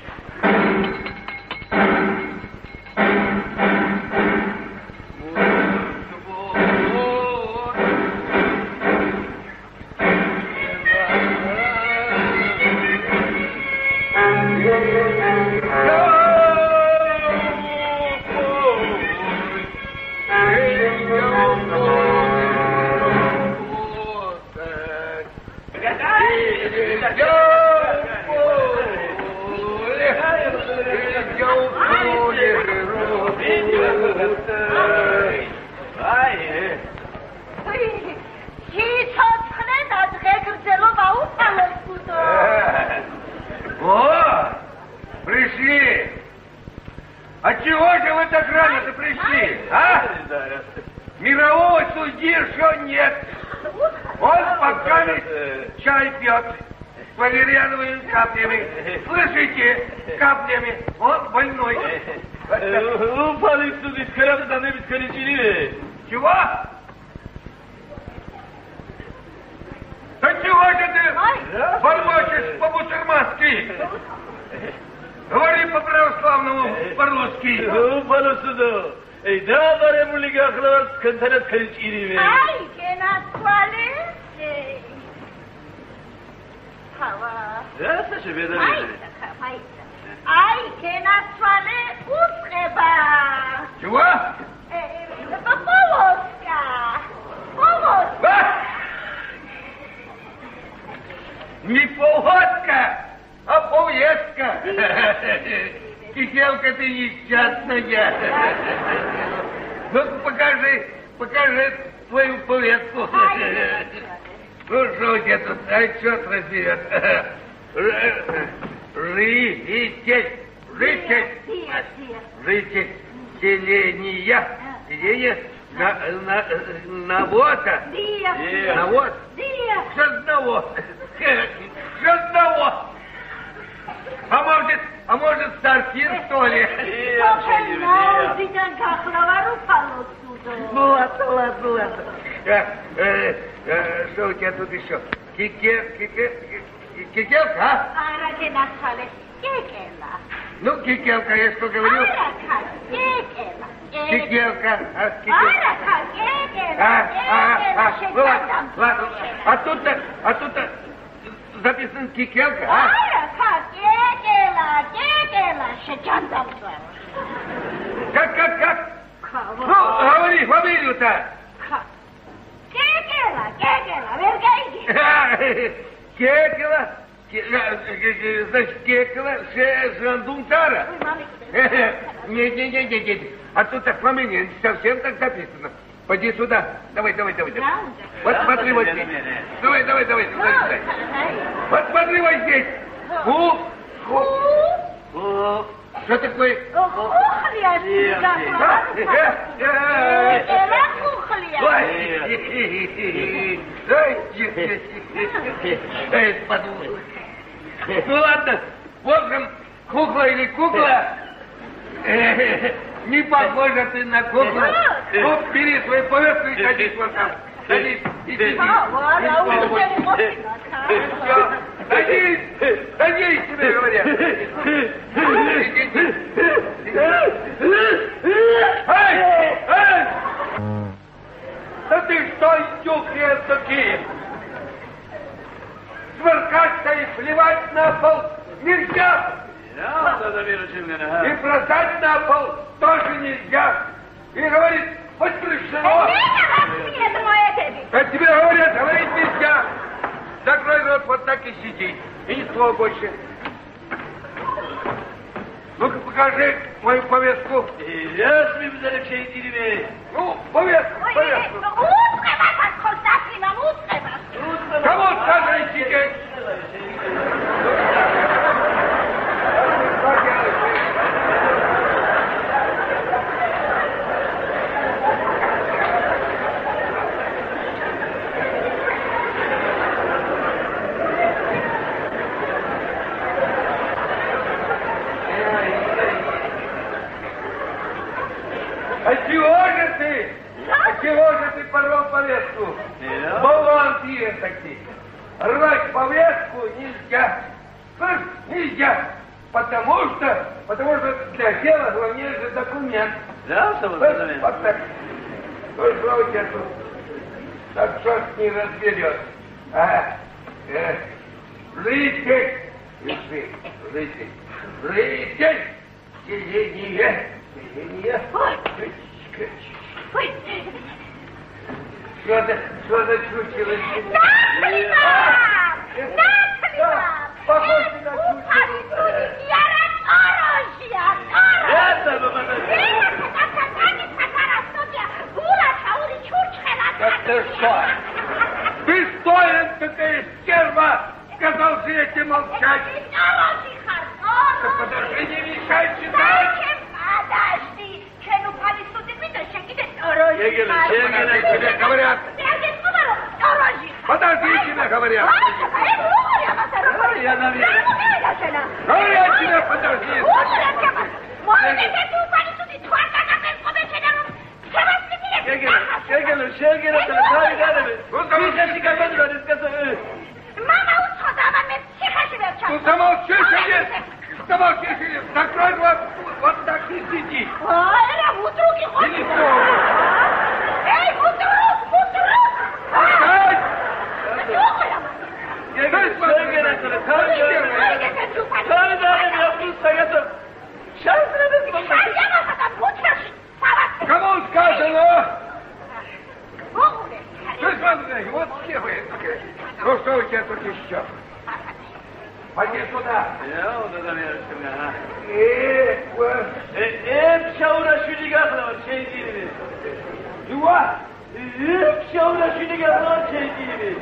А тут так фамилия совсем так записано. Пойди сюда. Давай, давай, давай. давай. Вот смотри вот здесь. Давай, давай, давай. Сюда, сюда. Вот смотри вот здесь. Фу. Фу. Фу. Что такое? Кухля. Это кухля. Эй, подумай. Ну ладно. В общем, кукла или кукла. Не похожа ты на куклу. Ну, бери свою повестку и садись вот там. Садись, иди. А, ладно, уже не можно. Садись! Садись, тебе говорят! Идите! Эй! Эй! Да ты что, индюки такие? Сверкаться и плевать на пол нельзя! И бросать на пол тоже нельзя! И говорит, подпрещено! А тебе говорят, говорить нельзя! Закрой рот, вот так и сиди. И ни слова больше. Ну-ка, покажи мою повестку. Я с ним залепшей деревей. Ну, повестку, повестку. Кому сказали сидеть? А чего же ты? А чего же ты порвал повестку? Болван ты такой. Рвать повестку нельзя. Слышь, нельзя. Потому что, потому что для дела главнее же документ. Да, что вы сказали? Вот так. Слышь, у тебя тут. Так что не разберет. А, э, житель. Житель. Житель. Житель. Сидение. Сидение. Ой. Что ты, что ты случилось? Наталья! Наталья! Похоже на чучело. Я разорожья! Это, ну, Да ты что? Ты стоин, какая стерва! Сказал же я тебе молчать! Да подожди, не мешай читать! Подожди! Чену палицу ты видишь, что Егель, Егель, тебе говорят! Подожди, тебе говорят! Я наверное. Говорят тебе, подожди! Егель, Егель, Егель, это правильно, да? Вы сейчас не говорите, сказали. Ну замолчи, сидеть! Замолчи, сидеть! Закрой рот! Вот так и сиди! Иди снова! Эй, мутрук, мутрук! Сядь! Егель, Егель, это правильно. Правильно, я буду стоять. Сейчас надо смотреть. Кому сказано? Ты смотри, вот все вы. Ну что у тебя тут еще? Пойди сюда. Я вот это наверное. Эх, вот. Hep şavura şunu yapılan şey değil. Yuva. Hep şavura şunu yapılan şey değil.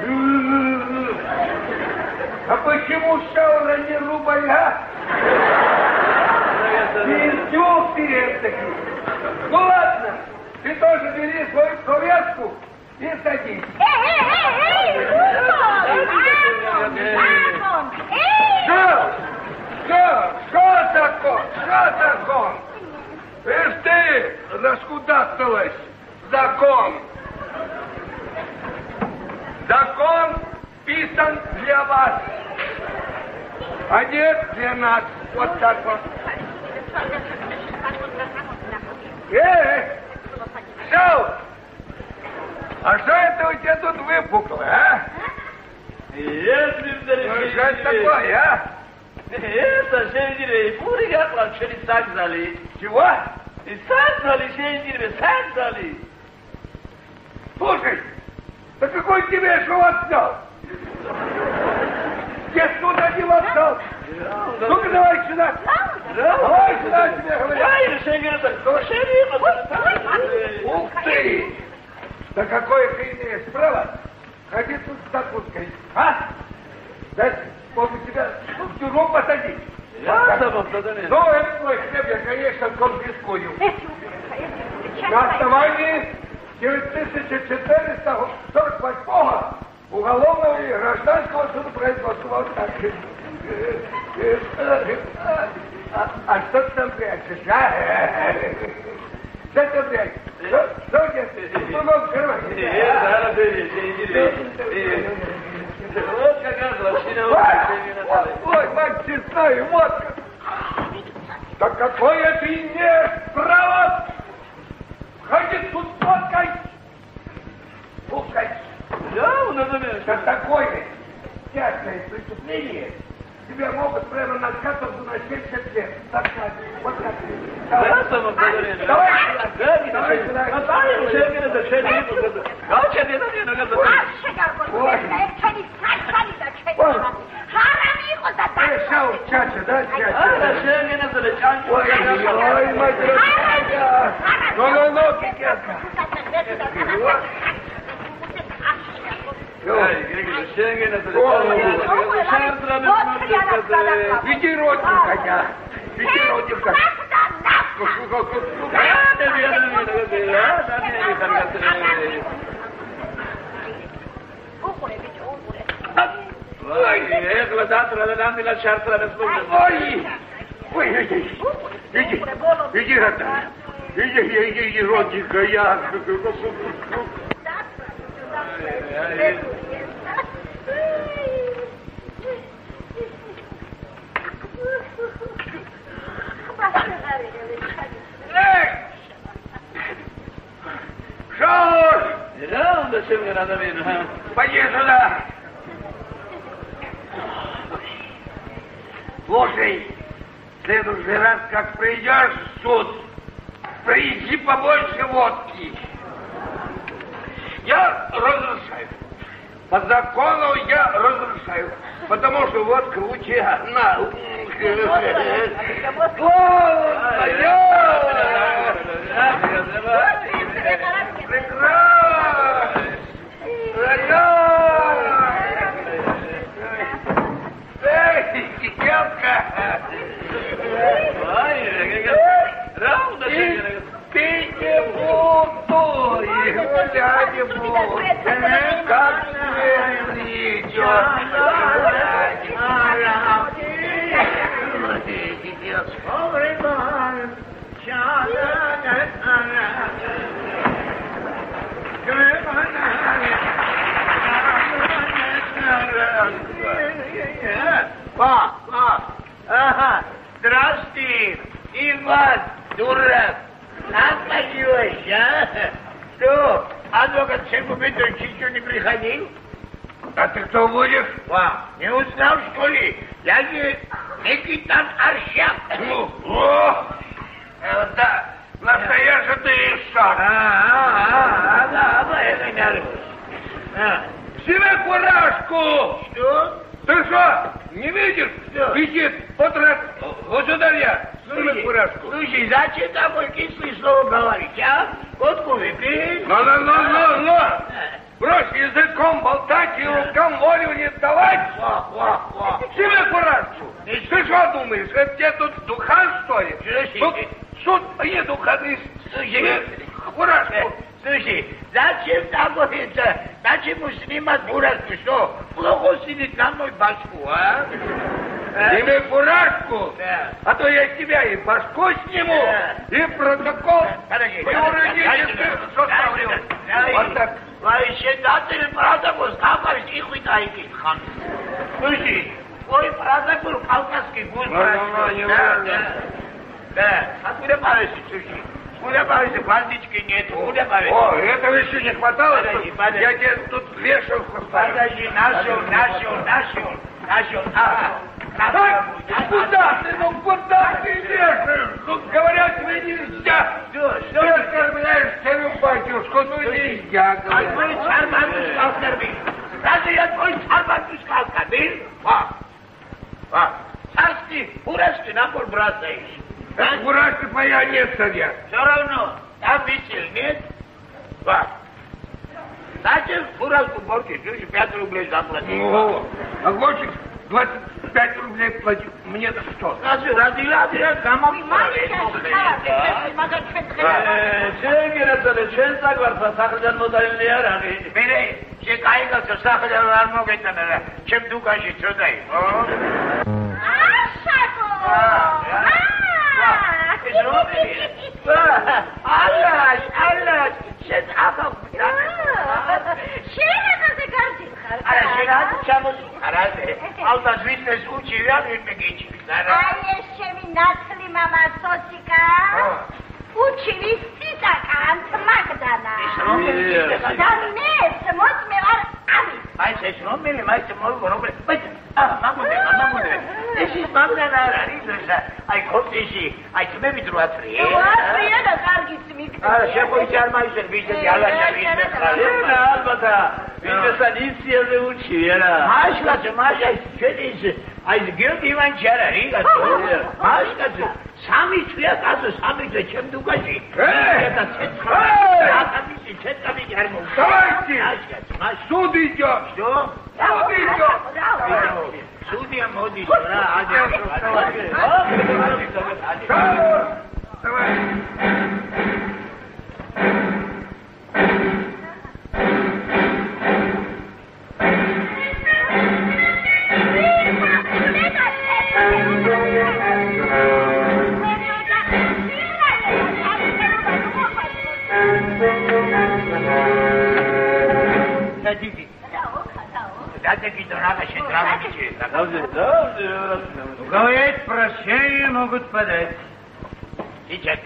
А почему шаура не рубая? Пиздюк ты такие. Ну ладно, ты тоже бери свою повестку и садись. Эй, эй, эй, эй! Что? Что? Что закон? Что закон? Ишь ты, раскудасталась. Закон. Закон писан для вас. А нет для нас. Вот так вот. Эй, что? А что это у тебя тут выпукло, а? Если в Ну, что это такое, а? Это şey değil. Buraya yapılan şöyle sakzali. Чего? И sakzali şey değil. Sakzali. Слушай, да какой тебе живот дал? Я сюда не отдал. Ну-ка давай сюда. Давай сюда, тебе говорят. Hayır şey gelirse. Şey değil. Ух ты! Да какое ты имеешь право? Ходи тут с закуской. А? Да, может тебя в тюрьму посадить? Я забыл, да нет. Ну, это твой хлеб, я, конечно, конфискую. На основании девять тысяч четыреста сорок восьмого уголовного и гражданского судопроизводства. Вот так. А, а что ты там прячешь, а? Что ты прячешь? Что, что у тебя в другом кармане? Нет, да, да, şey değil. Вот как раз машина. знаю, вот как. Да какое ты имеешь право? Ходи тут, фоткай. Фоткай. Да, у нас умеешь. За такое тяжкое преступление тебя могут прямо на каторгу на семьдесят лет. Так, так, вот так. Да, само говорили. Давай, давай, давай сюда. Наталья, уже не надо, что не надо. А, что не надо, не надо. Решал чача, да, чача? А, что не надо, чача. Ой, ой, мать, ну, ну, ну, кикетка. Иди, родненькая, иди, родненькая. Ой, ехала завтра, надо нам на шарт, надо слушать. Ой, ой, иди, иди, иди, родная. Иди, иди, иди, родненькая. Шош! Да, он зачем мне надо видно, а? Пойди сюда. Слушай, в следующий раз, как придешь в суд, принеси побольше водки. Я разрешаю. По закону я разрешаю. Потому что водка лучше одна. Прекрасно! Эй, девка! Ты не буду, я не буду. Как ты идешь? Па, па, ага, здравствуй, Иван, дурак, нападешь, а? Что, адвокат Шербубетович еще не приходил? А ты кто будешь? Па, не узнал, что ли? Я же Никитан Арщак. Ну, о, это настоящий ты Ишак. А, а, а, да, да, это не орешь. Себе фуражку! Что? Ты что, не видишь? Что? Висит потрат государя. Себе фуражку. Слушай, зачем такое кислое слово говорить, а? Водку выпей. Ну, ну, ну, ну, ну. Брось языком болтать и рукам волю не давать. Ва, ва, ва. Себе фуражку. Ты что думаешь, это тебе тут духан, что ли? Слушай, Ну, ты- суд поеду ходить. Слушай, Фуражку. Слушай, зачем такое-то? Зачем ему снимать фуражку? Что, плохо сидит на мой башку, а? Сними фуражку, Да. а то я тебя и башку сниму, Да. и протокол, Подожди, и подожди, уредительный подожди, составлю. подожди. Вот так. Председатель протокол, скажешь, их вытайки, хан. Слушай, твой протокол кавказский будет Ну, ну, ну, не да, важно. да. Да, откуда повесить, слушай? Куда повесить, гвоздички нет, куда повесить? О, этого еще не хватало, Подожди, что подожди. я тебе тут вешалку поставил. Подожди, нашел, нашел, нашел, нашел, ага. Так, куда ты, ну куда ты вешаешь? Тут говорят, вы нельзя. Что, Ты что? оскорбляешь свою батюшку, ну нельзя, А говорю. твой чармантушка оскорбил. Разве я твой чармантушка оскорбил? А, а, Сейчас ты фуражки на пол бросаешь. так фуражка твоя нет, садя. Все равно, там висел, нет? А, Зачем фуражку портишь? Слушай, пять рублей заплати. о, а хочешь двадцать пять рублей платить? Мне-то что? Разве родила, ты кому შეგერა ჩვენ საგვართა სახლიდან მოდარენია რა ვიცი. მე შეკაიგასო სახლიდან არ მოგეწონა რა. ჩემ დუკანში ცოტა იყო. აშაკო! ალას, ალას, შენ ახალ შენ ახალზე გარდიხარ. არა, შენ არ ჩამოსი. არა, Alta zviznes uči, ja vidme giči. A jeszcze mi natli mama Sosika. Uczyli Sisakant Magdana. Da ne, se moc me var ami. Mai se šnomili, mai se mogu robili. Bajte, a, mamu deva, mamu deva. Esi s Magdana Rizresa, aj koptiši, aj sme mi druga trije. Trije da kargici mi gdje. A, šefovi čarma i servise, djalača, vidne kralje. Albata, vidne sa nisi je ne uči, jela. Maška se, maška, čediš, aj zgildi Ivan Čara, Riga to. Maška se, sami čuja kazu, sami to čem dugaži. Ej! Eta četka, ja mi si četka mi jarmo. Давайте! Maška se, maška. Суд идет! Što? Суд идет! Sudijam odiš, vra, ajde. Шавр! Давай! Садитесь. Дайте китонага шентрама ничего. У кого есть прощение, могут подать. Сейчас.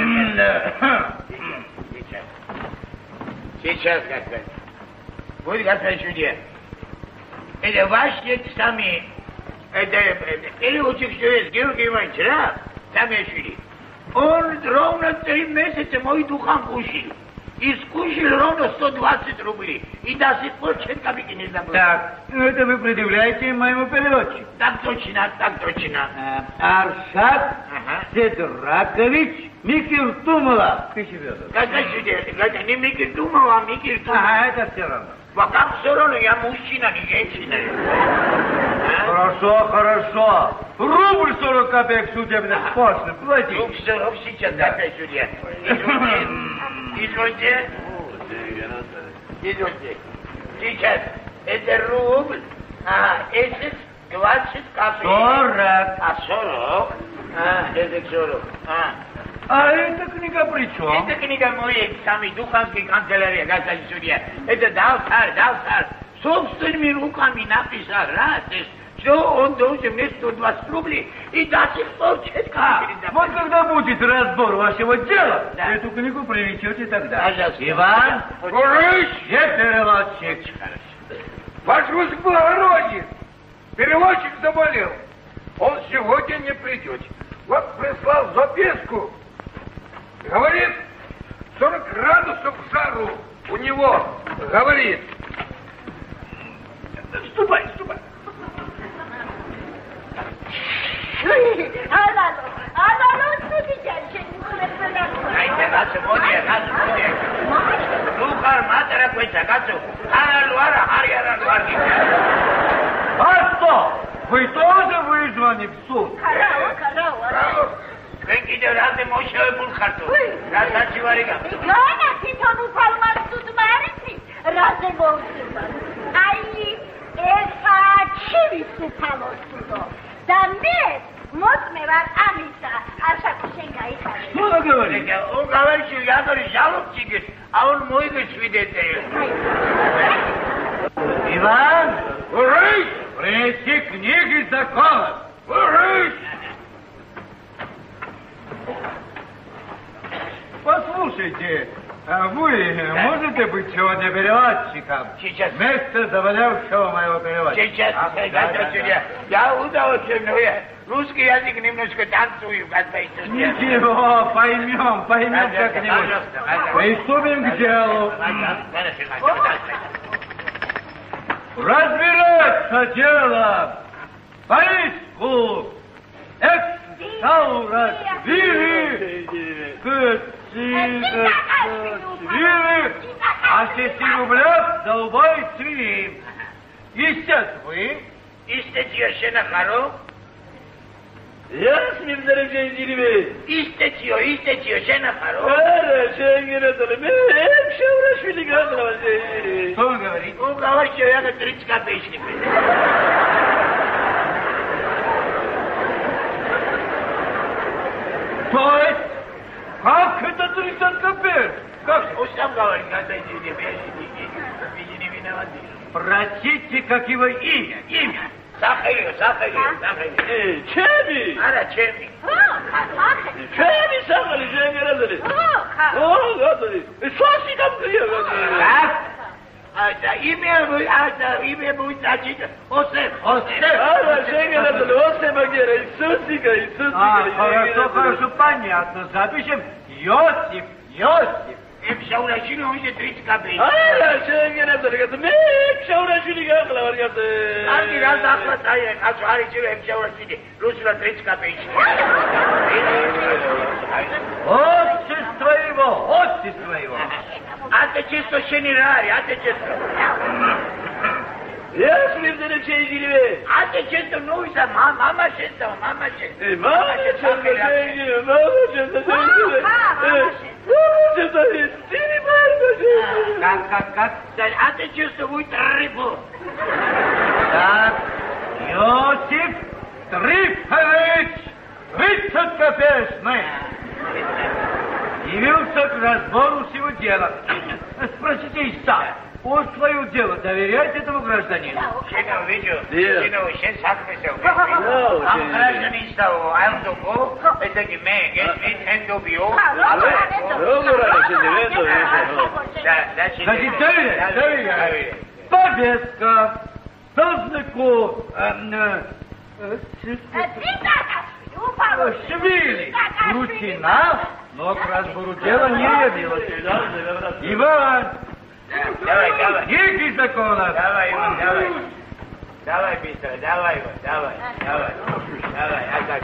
Сейчас. Сейчас, господин. Будет, господин судья. Это ваш текст сами. Это переводчик, что есть Георгий Иванович, да? Сами шли. Он ровно три месяца мой духан кушал. И скушал ровно сто двадцать рублей. И до сих пор четками не забыл. Так, ну это вы предъявляете моему переводчику. Так точно, так точно. Аршак Ага. Седракович Микиртумова. Господин судья, это не Микель думал, а Микель думал. Ага, это все равно. Пока все равно я мужчина, не женщина. Хорошо, хорошо. Рубль сорок копеек судебных пошлин. Плати. Ну, все равно сейчас опять судья. Извольте. Извольте. Извольте. Сейчас. Это рубль. А, это двадцать копеек. Сорок. А, сорок. А, это сорок. А. А эта книга при чем? Эта книга моей самой духовской канцелярии, господин судья. Это дал царь, дал царь. Собственными руками написал раз, что он должен мне сто двадцать рублей и до сих пор четко А, передавать. вот когда будет разбор вашего дела, Да. эту книгу принесете тогда. Пожалуйста. Иван, Курыч! есть переводчик. Ваше высокоблагородие! Переводчик заболел. Он сегодня не придет. Вот прислал записку. Говорит, сорок градусов жару у него. Говорит. Ступай, ступай. Алло, алло, судите, Дайте нас сегодня, нас сегодня. Духар, матера, квеца, кацу. Алуара, харьяра, луарги. А что? Вы тоже вызваны в суд? Карао, карао, карао. Квенкиде разы мощевой булхарту. Раза чиварига. Ганя, титон упалман суд марити. Разе волсиман. Ай, esa чиви супало судо. Да нет, моц me var амиса. Аша кушенга ихали. Что вы говорите? Он говорит, что я говорю, жалобчик, а он мой свидетель. Иван, Курыч! принеси книги законов. Курыч! Послушайте, а вы можете быть сегодня переводчиком? Сейчас. Вместо заболевшего моего переводчика. Сейчас, А, да, сейчас, да, судья. Я удовольствие, русский язык немножко танцую, господин судья. Ничего, поймем, поймем Пожалуйста, как-нибудь. пожалуйста, пожалуйста. Приступим к делу. Пожалуйста. Разбираться дело по иску эксаура свири свири асеси рублев долбой свиньи. Истец вы? Истец Йошена Харо? Я с ним дорогие деревья. Истец Йо, истец Йошена Харо? Ара, шенгера долбе, экшаура швилигандра. Что вы говорите? Он говорит, что я на тридцать копеечник. То есть, как это тридцать копеек? Как? Он сам говорит, когда эти деньги, вы не виноваты. Спросите, как его имя, имя. Сахарю, Сахарю, Сахарю. Чеми? Ара, Чеми. Чеми, Сахарю, Чеми, разали. О, разали. Соси там где? Как? А, да, имя, а, да, имя будет значит Осеп, Осеп. Ара, Чеми, разали. Осеп, где? Иисусика, Иисусика. А, хорошо, хорошо, понятно. Запишем Йосиф, Йосиф. Им шаурашили уже тридцать копеек. Ара, Чеми, разали. Мне шаурашили гахла, варгаты. Один раз охватает, а что аричили им шаурашили. Русина тридцать копеек. Отчество его, отчество его. А ты чисто шенерари, а ты чисто. Я слив чейгили. А ты чисто, ну и сам, мама чисто, мама чисто. Мама чисто, чейгили, мама чисто, чейгили. Мама чисто, ты мама. Как, как, как, а ты чисто будет рыбу. Так, Иосиф Трифович, тридцать копеек мы. Явился к разбору всего дела. Спросите истца, он свое дело доверяет этому гражданину? Сину, видел? Сину, сейчас сакмесел. Ам гражданин стал, ам дуку, это не мне, гесмит, хендубио. Значит, доверяет, доверяет. Повестка, должнику, Швили, вручена, но к разбору дела не явилась. Иван! Давай, давай. Есть из закона? Давай, Иван, давай. Давай, быстро, давай, Иван, давай, давай. Давай, Агата.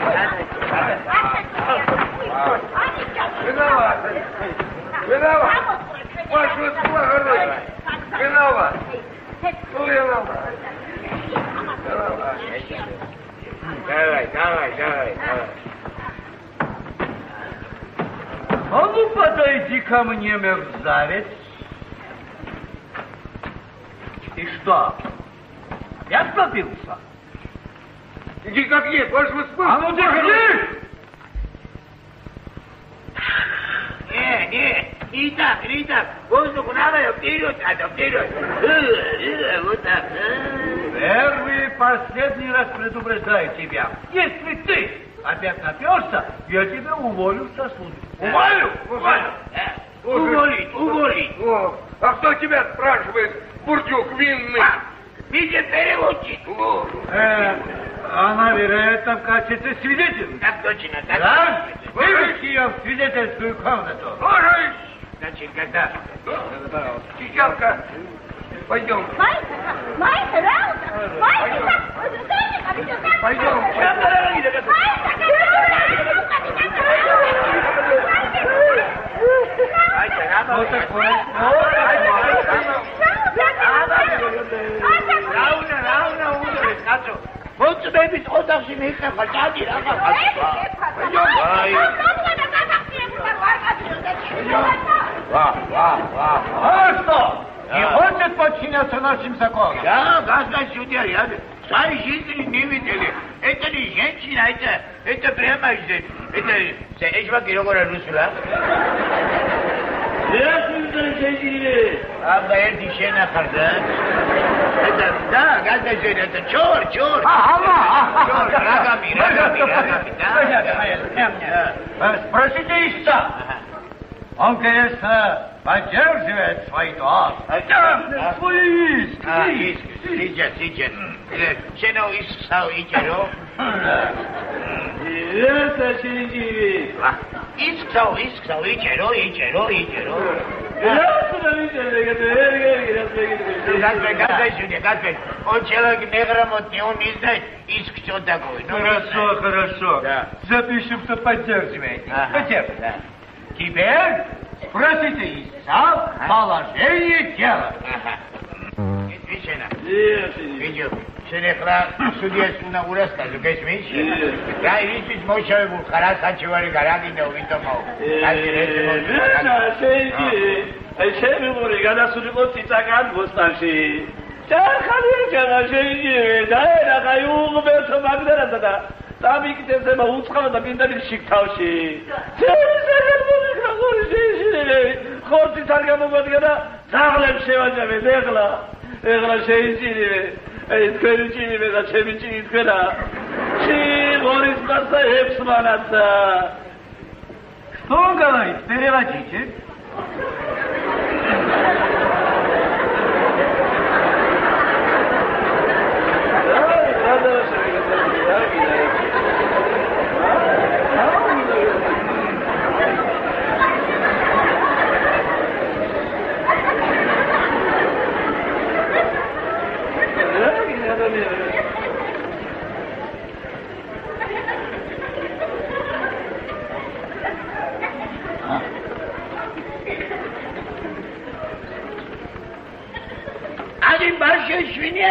Виноват. Виноват. Ваше благородие. Виноват. Ну, виноват. Давай, давай, давай, давай. А ну подойди ко мне, мерзавец. И что? Опять попился? Иди как есть, ваше воспитание. А ну держи! Не, не, не так, не так. Воздуху надо вперед, надо вперед. Вот так. Первый и последний раз предупреждаю тебя. Если ты опять напьешься, я тебя уволю со службы. Уволю? Уволю. Уволить, уволить. О, а кто тебя спрашивает, бурдюк винный? А, вице-переводчик. Э, она, вероятно, в качестве свидетеля. Так точно, так да? точно. Вывести ее в свидетельскую комнату. Слушай. Значит, когда? Сейчас-ка. Пойдем. Пойдем. Вот такое. Равно, равно, равно. Вот сюда ведь отдавший место хотят, Пойдем. Ва, ва, ва. А что? Не хочет подчиняться нашим законам? Да, граждан судья, я старые жители не видели. Это не женщина, это, это прямо, это, это, это, говоря русула. Я слышал, жители. А, да, это шена харда. Это, да, граждан судья, это чор, чор. А, ага, чор, рагами, рагами, рагами, да. Спросите истца. Он, конечно, поддерживает свой долг. Да, свой иск. А, иск. Сейчас, сейчас. Чего иск стал идером? Это сидит. Иск стал, иск стал идером, идером, идером. Я сюда видел, я Господи, Господи, Господи, он человек неграмотный, он не знает иск, что такое. Хорошо, хорошо. Да. Запишем, что поддерживаете. Ага. Поддерживаете. Да. Теперь спросите истца положение дела. Отвечай на. Видел, Шенехра, судья урасказу, кесмиш. Да, и видишь, мощай был, харас, ачевали, гараги, не увидел мол. Вена, шейки, шейки, мори, гада судьбу цитаган, гостанши. Чархали, чара, шейки, да, да, каю, бето, магдерата, Там იქნებდება უცხო და მინდა შიქთავში. შეიძლება გაგორი შეიძლება ხორცი არ გამოგვადგა და ძაღლებს შევაჭამეთ ეხლა. ეხლა შეიჭირე აი თქვენი ჭირიმე და ჩემი ჭირი თქვენა შიგორის მასა ექვს მანაცა Кто говорит? Переводите. Один большой свинья.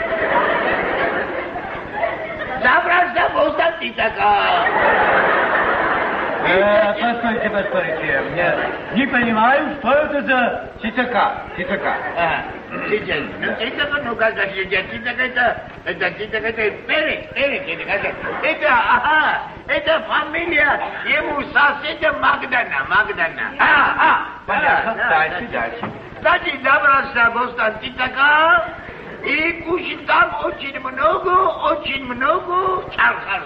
Забрался в Титака. Э, постойте, постойте. Я не понимаю, что это за Титака. Титака. Ага. Титака. Ну, Титака, ну, как это, Титака, это, это, Титака, это Перец, Перец, это, это, ага, это фамилия ему соседа Магдана, Магдана. А, а, понятно. Дальше, дальше. Кстати, добрался в Титака. И кушать там очень много, очень много чархал.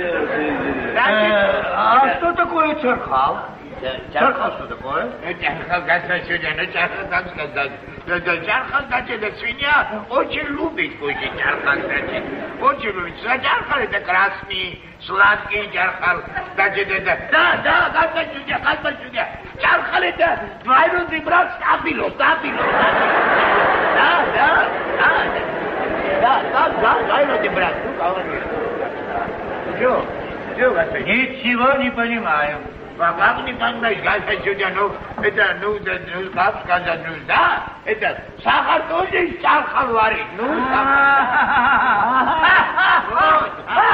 А что такое чархал? Чархал что такое? Чархал, как сегодня, ну чархал, так сказать. Чархал, значит, это свинья очень любит кушать чархал, значит. Очень любит. Чархал это красный, сладкий чархал. Значит, это... Да, да, как сегодня, как сегодня. Чархал это двоюродный брат Стапило, Стапило. Да, да, да. Да, да, да, двоюродный брат. Ну, говори. Что? Что, Господи? Ничего не понимаю. Как не понимаешь, Господи, сегодня, ну, это, ну, ну, как сказать, ну, да, это, сахар тоже из чархал варит, ну, вот.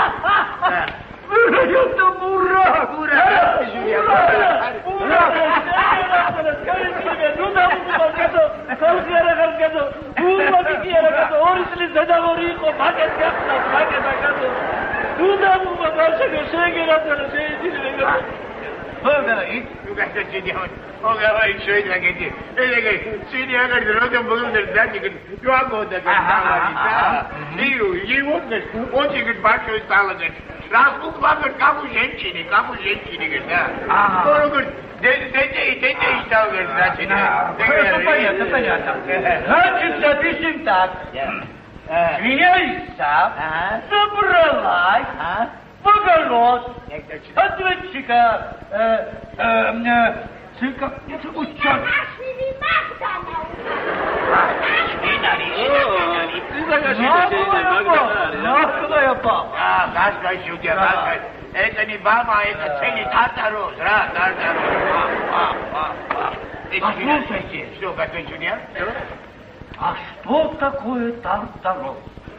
Это бурак! Бурак! Бурак! Ну, да, ну, колхера колхера, бурак кера, орислы задаворико, пакет капна, пакет акадо. Ну, да, ну, бабашка, шегера, шегера. Кто говорит? Ну, как это делать? Он говорит, что это говорит. Это говорит, свинья, говорит, родом был нельзя, говорит, два года, говорит, да. И его, говорит, очень, говорит, большой стало, говорит, распухла, говорит, как у женщины, как у женщины, говорит, да. Он говорит, детей, детей стал, говорит, значит. Это понятно, понятно. Значит, запишем так. Свинья Иса забралась в огород ответчика, э, э, цыка, учёт. Нахуя папа? А, Гаска Шудя, Гаска. Это не баба, это целый Тартарус, да, Тартарус. А, а, а. Послушайте. Что, Гаска Шудя? А что такое Тартарус?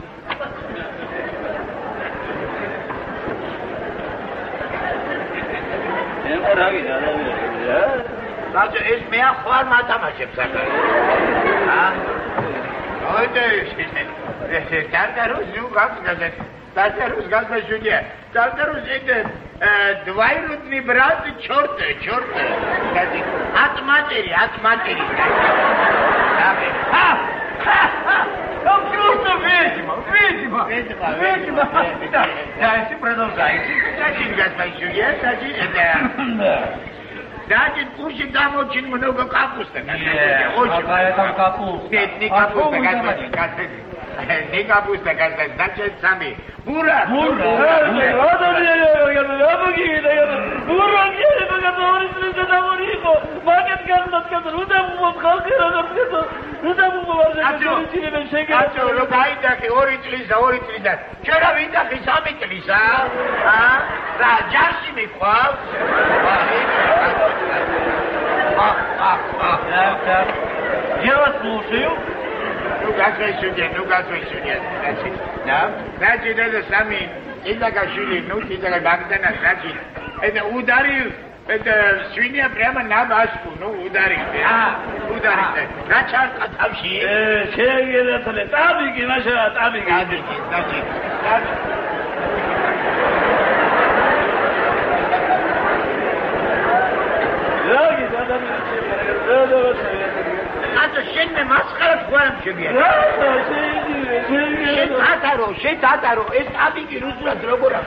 Значит, из меня форма там ошибся. А? Это Тартарус, ну, как сказать, Тартарус, Гаска Шудя. Тартарус это двоюродный брат черта, черта. От матери, от матери. А! Он просто ведьма, ведьма, Ведьма, ведьма. ведьма. Да, дальше продолжайте. Значит, господин судья, значит, это... Значит, кушать там очень много капусты. Нет, какая там капуста? Нет, не А капуста, что вы господин. говорите? Не капуста, господин. Значит, сами. Бура! Бура! А что, ругаете, орите, орите, вчера видите, сами телеса, а? Да, джарсими хвал. А, а, а, так, так. Я вас слушаю. Ну, газовый судья, ну, газовый судья, значит. Да? Значит, это сами, Титака Шили, ну, Титака Магдана, значит, это ударил, это свинья прямо на башку, ну, ударил. А, ударил. Начал катавши. Э, чего это? Табики, наша, табики. Табики, значит, значит. რატო შენ მე მასხარად ხوارم შეგია შენ ატარო შენ ატარო ეს აბიგი რუსულად როგორ აქვს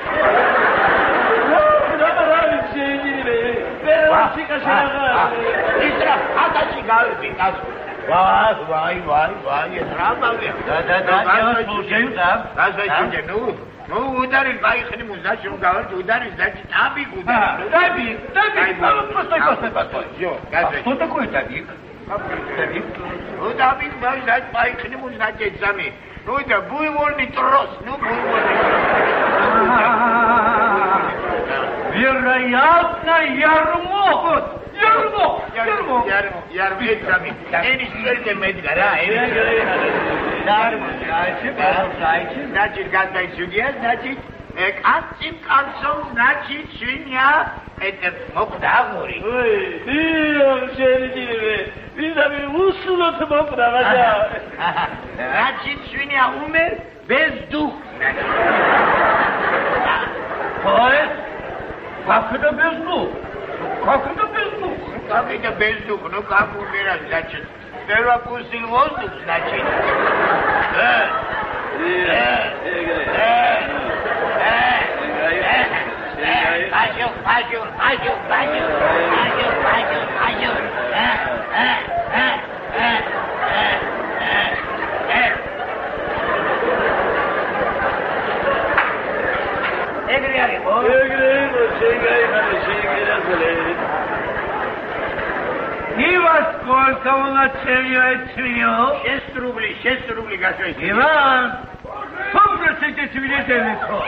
რა რა შეიძლება ვერასიკა შეიძლება ისრა ატაში გავები კაცო ვაი ვაი ვაი ვაი ეს რა მაგია და და და შეიძლება გასაჩინე ნუ ნუ უდარი ბაიხნი მუზაში რომ გავართ უდარი ზაჭი ტაბი უდარი ტაბი ტაბი просто просто просто jo gazet что такое табик табик ну табик да зать баიხни музаჭი ზამი ну да буйвольный трос ну буйвольный вероятно ярмок ярмок ярмок ярмок ярмок ზამი ენის შევიდე მედგა რა ენის Значит, гадай судья, значит, кацим кацом, значит, свинья, это мокдагори. Ой, ты, Шеридиве, ты там усунут мокдагори. Значит, свинья умер без духа. То есть, как это без духа? Как это без духа? Как это без духа? Ну, как умирать, значит, сперва пустил воздух, значит. Э, э, э, э, э, пошел, пошел, пошел, пошел, пошел, пошел, пошел, э, э, э, э, э, э, э. Эгри, эгри, о. Эгри, шегай, шегай, И во сколько он оценивает свинью? Шесть рублей, шесть рублей, Господь. Иван, попросите свидетельницу.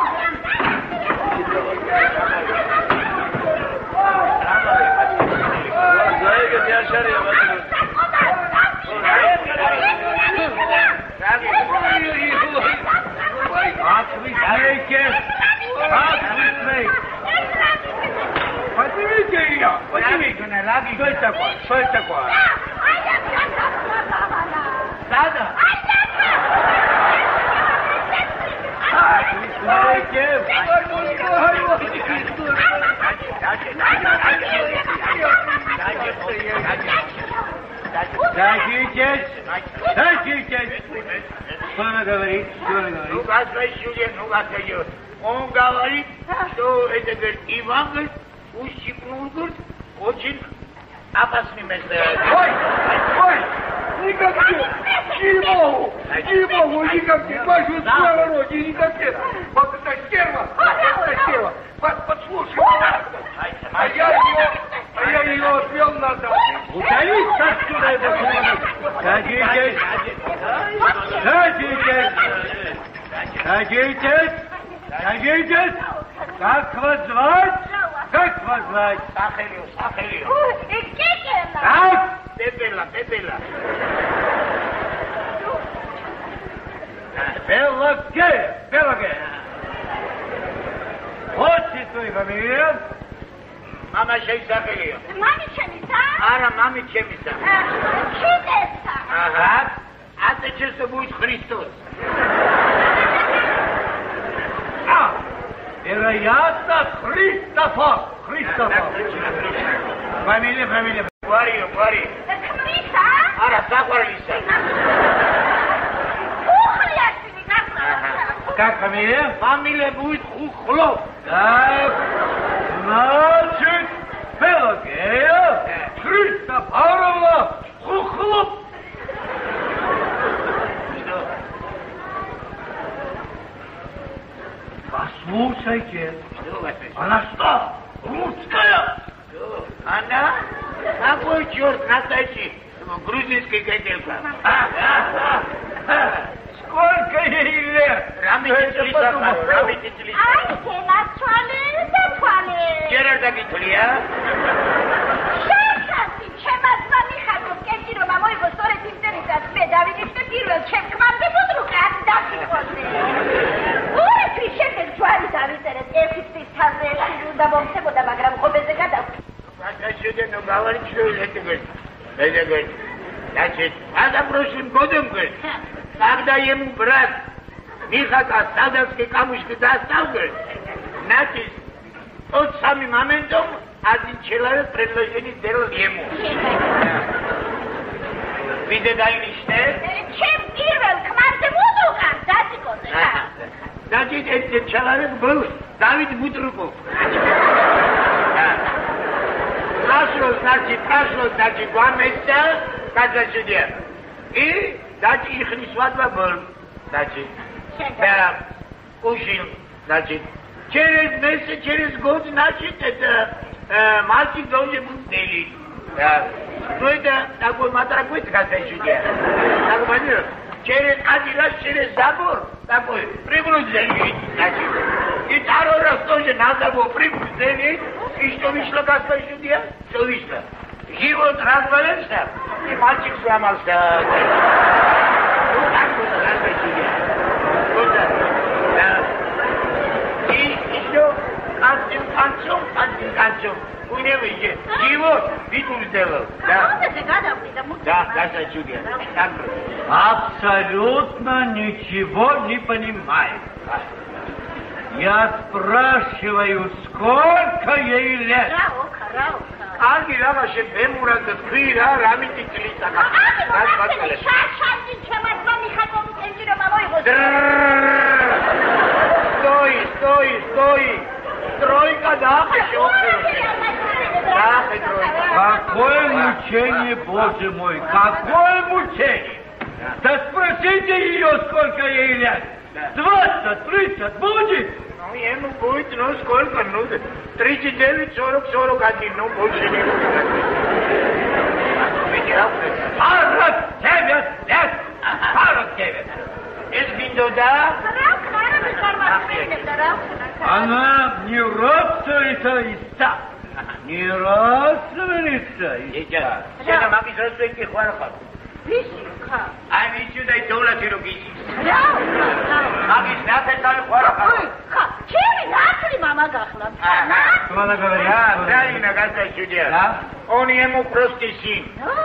Поднимите ее! Поднимите! Что это такое? Что это такое? Надо? Садитесь! Садитесь! Что она говорит? Что она говорит? Ну, Господь, Юлия, ну, Господь, он говорит, что это, говорит, Иван, говорит, ущипнул, говорит, очень опасный место. Ой, ой, никаких, ей-богу, ей-богу, никаких, вашу сковородку, никаких. Вот это стерва, это стерва, подслушай, а я ее, а я ее отвел назад. Удалить отсюда это слово. Садитесь. Садитесь. Садитесь. Садитесь. Как вас звать? Как вас звать? Сахелио, Сахелио. Как? Пепела, Пепела. Пелагея, Пелагея. Отчество и фамилия? Мама шей Сахелио. Маме чемиса? Ара, маме чемиса. Чудеса. Ага. А ты чувство будет Христос. А, вероятно, Христофор. Христофор. Фамилия, фамилия. Говори, говори. Кмиса? Ара, Сахварлиса. Как фамилия? Фамилия будет Хухлов. Так, значит, Пелагея Христофоровна Хухлов. Что? Послушайте, Что, Господи? она что, русская? Что? Она? Какой черт настоящий? Грузинская котелка. Сколько ей лет? Рамите Лисафа, рамите Лисафа. Ай, сенатуале, сатуале. Черардаги Тулия. შეხასი ჩემაცმა მიხაროს კეთილი რომ ამოიღო სწორედ იმ წერისას მე დავინიშნე პირველ ჩემ ქმარდებოდ რომ კაცი დაფიქრდე ორი თვის შემდეგ ჯვარი დავიწერეთ ერთი თვის თავზე ერთი უნდა მომხდებოდა მაგრამ ხობეზე გადავ Отсюда, ну, говорит, что это, говорит, это, говорит, значит, а за прошлым годом, говорит, когда ему брат Михака Садовский камушки достал, говорит, значит, тот самый моментом один человек предложение сделал ему. ვიდე დაინიშნე? ჩემ პირველ ქმარზე მუდუღარ, დაწიკოზე. დაჭით ეს ჩალარებ ბოლ დავით ბუტრუკო. Нашел, значит, нашел, значит, два месяца, как зачудя. И, значит, их не свадьба был, значит. Да, ужин, значит. Через месяц, через год, значит, это э, мальчик должен быть делить. Да. Ну, это такой матракой, как зачудя. Так, понимаешь? Через один раз, через забор, такой, прыгнуть делить, значит. И второй раз тоже надо было прыгнуть делить. И что вышло, как судья? Что вышло? Живот развалился, и мальчик сломался. Вот так вот, как судья. Вот так. Да. И еще одним концом, одним концом. У него же живот виду сделал. Да, да, да, судья. Абсолютно ничего не понимаю. Я спрашиваю, сколько ей лет? Раука, раука. Аги, лава, ше бемурат, пира, рамити, тлисака. Аги, шашаши, чемат, мами, хатом, энджиро, мамой, Стой, стой, стой. Тройка, да, еще. Да, тройка. Какое мучение, Боже мой, какое мучение! Да спросите ее, сколько ей лет. Двадцать, тридцать будет? Ну, ему будет, ну, сколько, ну, тридцать девять, сорок, сорок один, ну, больше не будет. Сорок девять лет! Сорок девять! Эсбиндо, да? Она не родственница иста. Не родственница иста. Сена, магис родственники хвархат. Вишика. А висюда и дола сирогиси. Раука. Магис написали хвархат. Чеми начали, мама гахла. Что она говорит? Правильно, газа судья. Да? Он ему просто сын.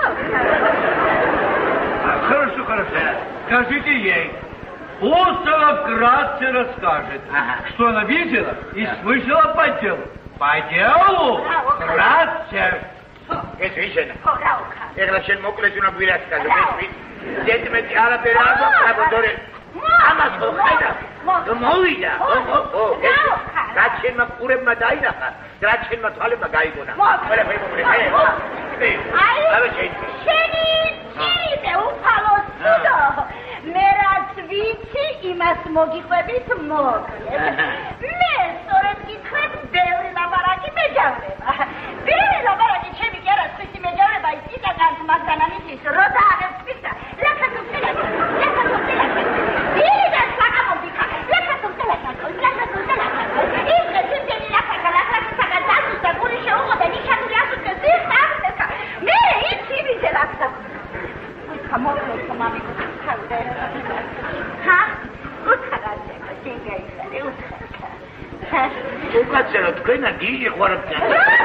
Хорошо, хорошо. Скажите ей. Остров вкратце расскажет, Ага. что она видела и слышала по делу. По делу? Вкратце. Esvishena. Rauka. Eglashen mokles una guiraska. Dete me ala perado, abdore. Amas ho khaida. Moida. Oh, oh. Grachen ma pure ma daina. Grachen ma thale ma gai gona. Mole bhai mokle. Hey. Ai. Ave chei. Sheni, sheni, ufalo sudo. Merat vici imas mogiqvebit mogled. Me სწორედ გითხრათ ბევრი ლაბარაკი მეჯავრება. ბევრი ლაბარაკი ჩემი კი არა სხვისი მეჯავრება ის იტაკანს მაგდან ამის რო დააღებს ფიქრა. ლაკათო ფილაკა. ლაკათო ფილაკა. ირიდა საკამოდიკა. ლაკათო ფილაკა. ლაკათო ფილაკა. ის გეცინდენი ლაკაკა. ლაკათო საკადასუ საკური შეუღოდა ნიშანური ასუქე ზიხარდეკა. მე იცი ვიდე ლაკათო. გამოკლეს მამიკო ხავდა. ჰა? უცხარაზე გინგეისე უცხარკა. უკაცერო თქვენა გიჟი ხوارებთან.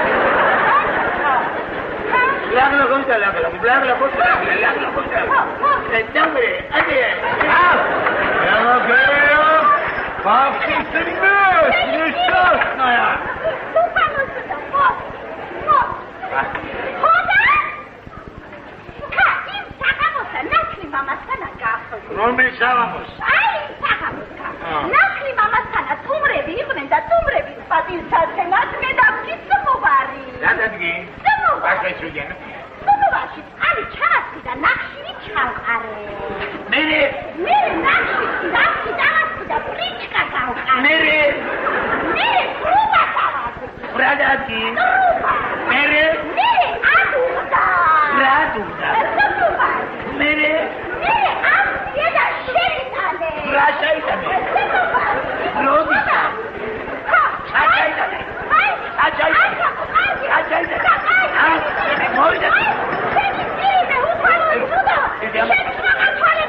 ლაგლა გონდა ლაგლა, ლაგლა გონდა, ლაგლა გონდა. დაბე, ade. Дорогая, бабки серьез, несчастная. Ступану сюда, вот, вот. Хода? Ка, им сахамоса, накли мамасана гахлы. რომელი სალამოს? Აი, სахამოსკა. ნაკლი მამასანა თუმრები იყვნენ და თუმრების პატივსაცემად მე დავჭით მოვარი. რადგანგი? მოვარი. ბაშა შუგენ. მოვაში, ალი ჩასი და ნახშირი ჩავყარე. მე მე ნახში, ნახში დავასკი და პრიჩკა გავყარე. მე მე პრუბა დავასკი. ბრადაგი. პრუბა. მე მე ადუდა. ბრადუდა. პრუბა. მე მე ამსია და შეიტანე. ბრაშა იტანე. პრუბა. როდისა? საჭაიტანე. აი, საჭაიტანე. საჭაიტანე. აი, მოიდა. შენი ძირითე უფალო სუდა. შენი მაგათვალე.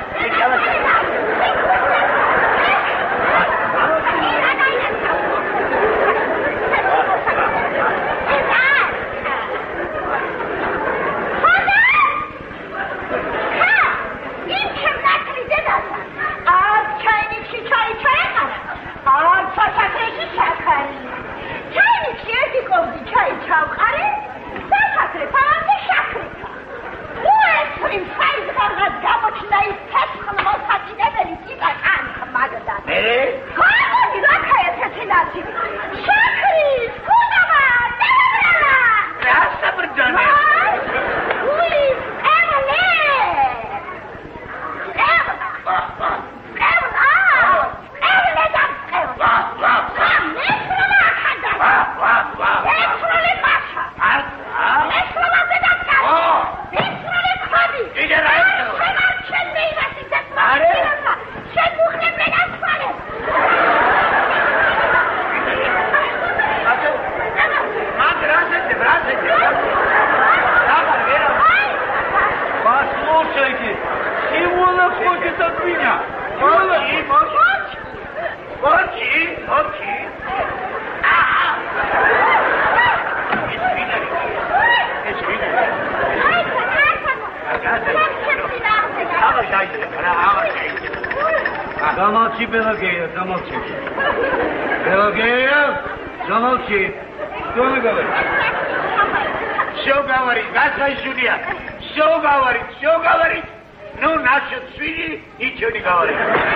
Замолчи, Пелагея, замолчи. Пелагея, замолчи. Что она говорит? Все говорит, Гасай Жулья. Все говорит, все говорит. Ну, насчет свиньи ничего не говорит.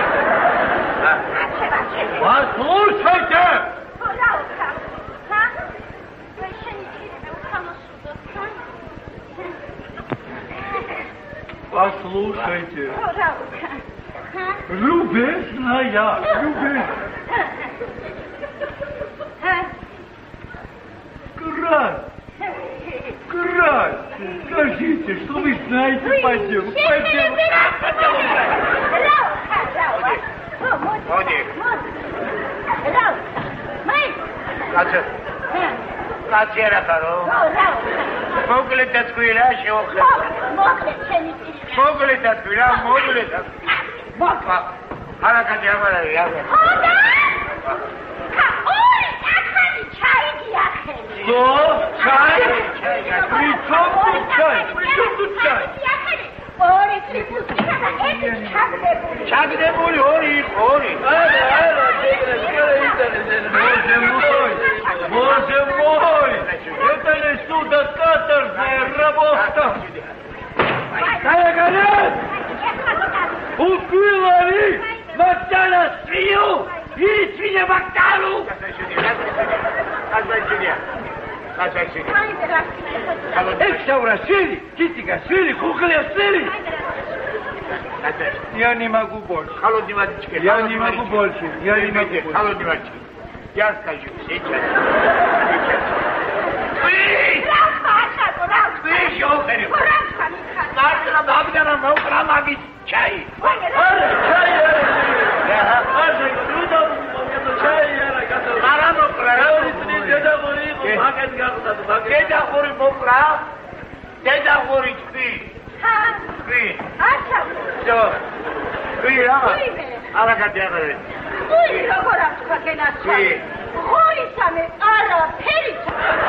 Послушайте! Послушайте. Любезная, любезная. Край, край, скажите, что вы знаете по делу, по делу. Ходи. Значит, Катера Каро. Могли таскуила, шоха. Могли таскуила, могли таскуила. Hala Катера, я говорю. Что? Чай? При чем тут чай? При чем тут чай? Чагде були, ори, ори. Боже мой, боже мой, это ли сюда каторжная работа? Каягорят! Убила ли Магдана свинью или свинья Магдану? Эксаврасили, Китигасили, Кукалевсили. Я не могу больше. Я не могу больше. Я не могу больше. Я скажу сейчас. Вы! Вы шоферы! Завтра Магдана Мауграмаги чай. Ара, чай, ара. Ара, трудом, чай, ара, готов. Арано прарано. Деда хори, магет гарда, магет. Деда хори мокра. Деда хори спи. Спи. Все. Спи, ара. Ара Катера. Ой, როგორ აქვს გენაცვალე. ხორისამე არა, ფერიცა.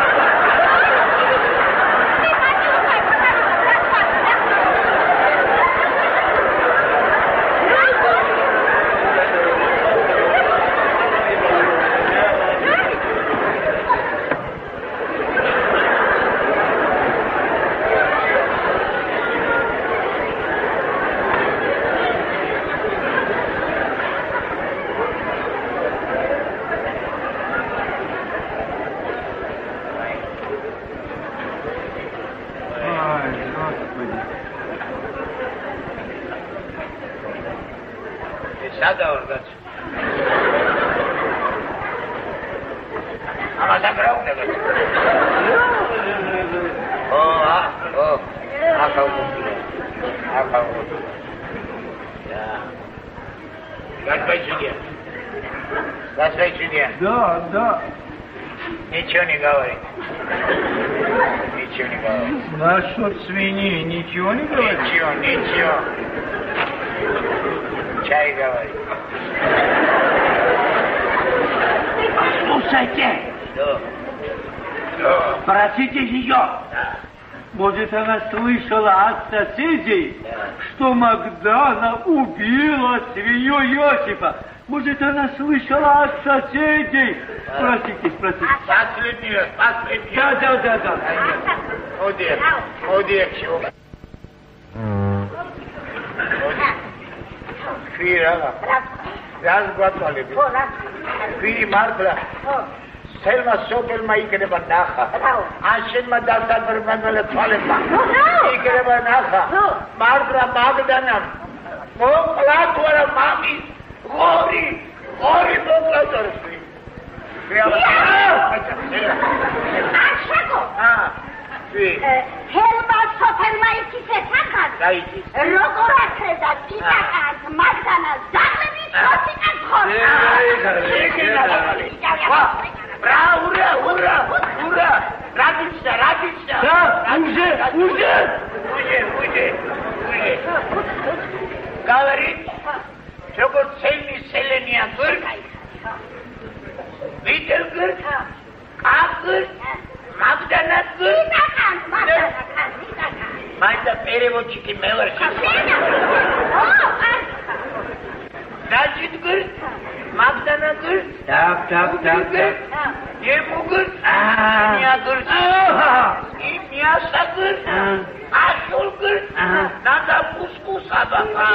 Да, да. Ничего не говорит. Ничего не говорит. Насчет свиньи ничего не говорит? Ничего, ничего. Чай говорит. Слушайте. Что? Что? Спросите ее. Да. Может, она слышала от соседей, Да. что Магдана убила свинью Йосипа. Может, она слышала от соседей? Спросите, спросите. Последнее, последнее. Да, да, да, да. Один, один, чего? Фира, я сготовлю. Фири Марбла. Selma sopel ma ikene banacha. Ashen ma dasa bermangala tvalema. Ikene banacha. Marbra Magdanam. Mo platwara mami. Gori. Gori mo platwara svi. Ashako. Ah. Svi. Helma sopelma ikise takas. Daiti. როგორ ახრევდა ტიტაკას მაგდანას ძაღლების ხოციკას ხოციკას. Бра, ура, ура, ура! Радица, радица! Да, уже, уже! Уже, уже, уже. Говорит, что цельный селения гырк, Витер гырк, как гырк, Магдана гырк. Майда переводчики мелочи. Значит, Magidgır, Magdanagır, Tak, tak, tak, tak. Yemugır, İmyagır, İmyasagır, Aşulgır, Nada Kuskusa baka.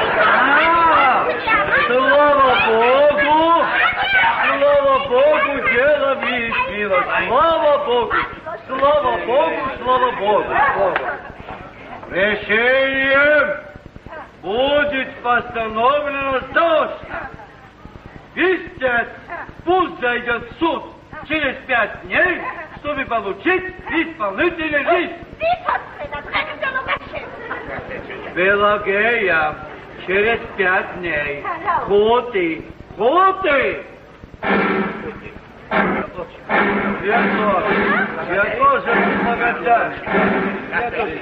Слава Богу! Слава Богу, дело выяснилось. Слава Богу! Слава Богу, слава Богу! Решением будет постановлено дождь. Истец, пусть зайдет в суд через пять дней, чтобы получить исполнительный лист. Пелагея, через пять дней. Ходы, ходы! Я тоже, я тоже благодарен. Я тоже.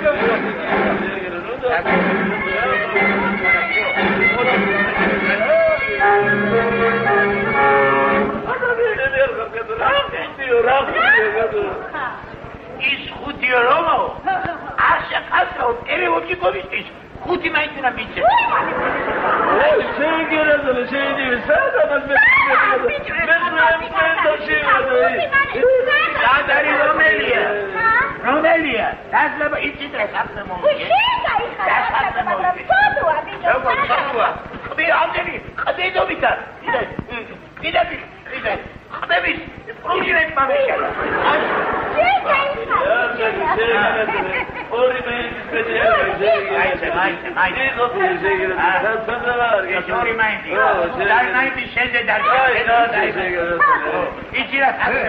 Ισχουτιολόγο, άσε κάτω, ερευοτικό βιστής, χούτι να είναι να μπίτσε. Şey görüyorsun, şey değil, sen de ben Sadari Romelia, Romelia, that's the içi de saklı mı olur? Das saklı mı olur? Çok çok. Bir amcani, kabe de biter. Bir de, bir de, bir de, kabe biz, proje etmem inşallah. Orayı ben istediğim şey Ayşe, Ayşe, Ayşe. Ne kapıyı şey görüyorsun? Sen de var. Sorry, Maydi. Darnayı bir şey de der. İçine saklı.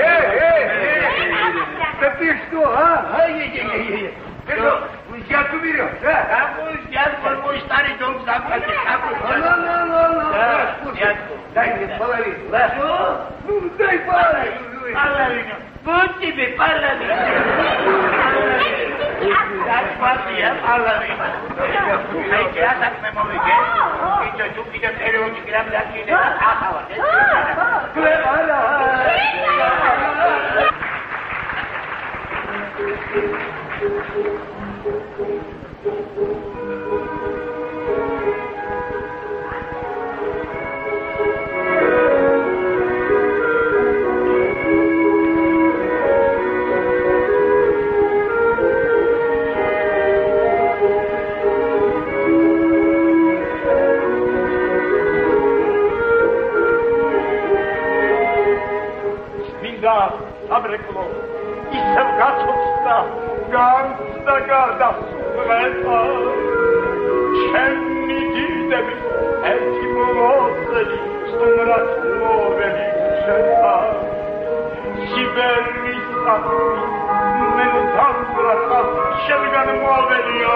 Да ты что, а? Ай-яй-яй-яй. Ты что, взятку берешь, а? Какую взятку, мой старый дом заплатит? Какую Ну-ну-ну-ну, слушай, дай мне половину. Что? Ну, дай половину. Половину. Вот тебе половину. Заплати, а половину. Знаете, я так не могу, и чуть-чуть, и чуть-чуть, переводчик, и нам дать, и не ахава. Spinda, sabreklo, i sevgacocna, gansta gada supreta. Cenni didemi, eti mozeli, stumrat noveli uceta. Siberni sappi, menutandrata, scelgan movelia.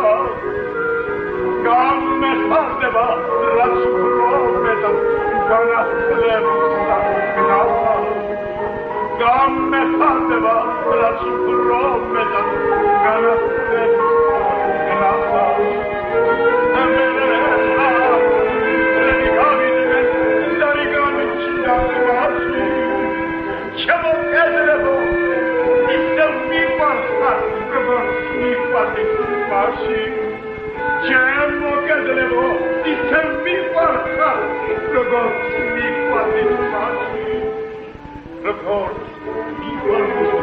Gamme fardeva, razzu proveda, ganaslemusa, gnata. Gamme fardeva, razzu proveda, ganaslemusa, gnata. Emerella, redigavide, darigamici arrivasi. Čemo kedrevo, nisem mi pasa, kako mi pati spasi. Čemo kedrevo, nisem mi pasa, kako mi pati spasi. Rekord, mi pati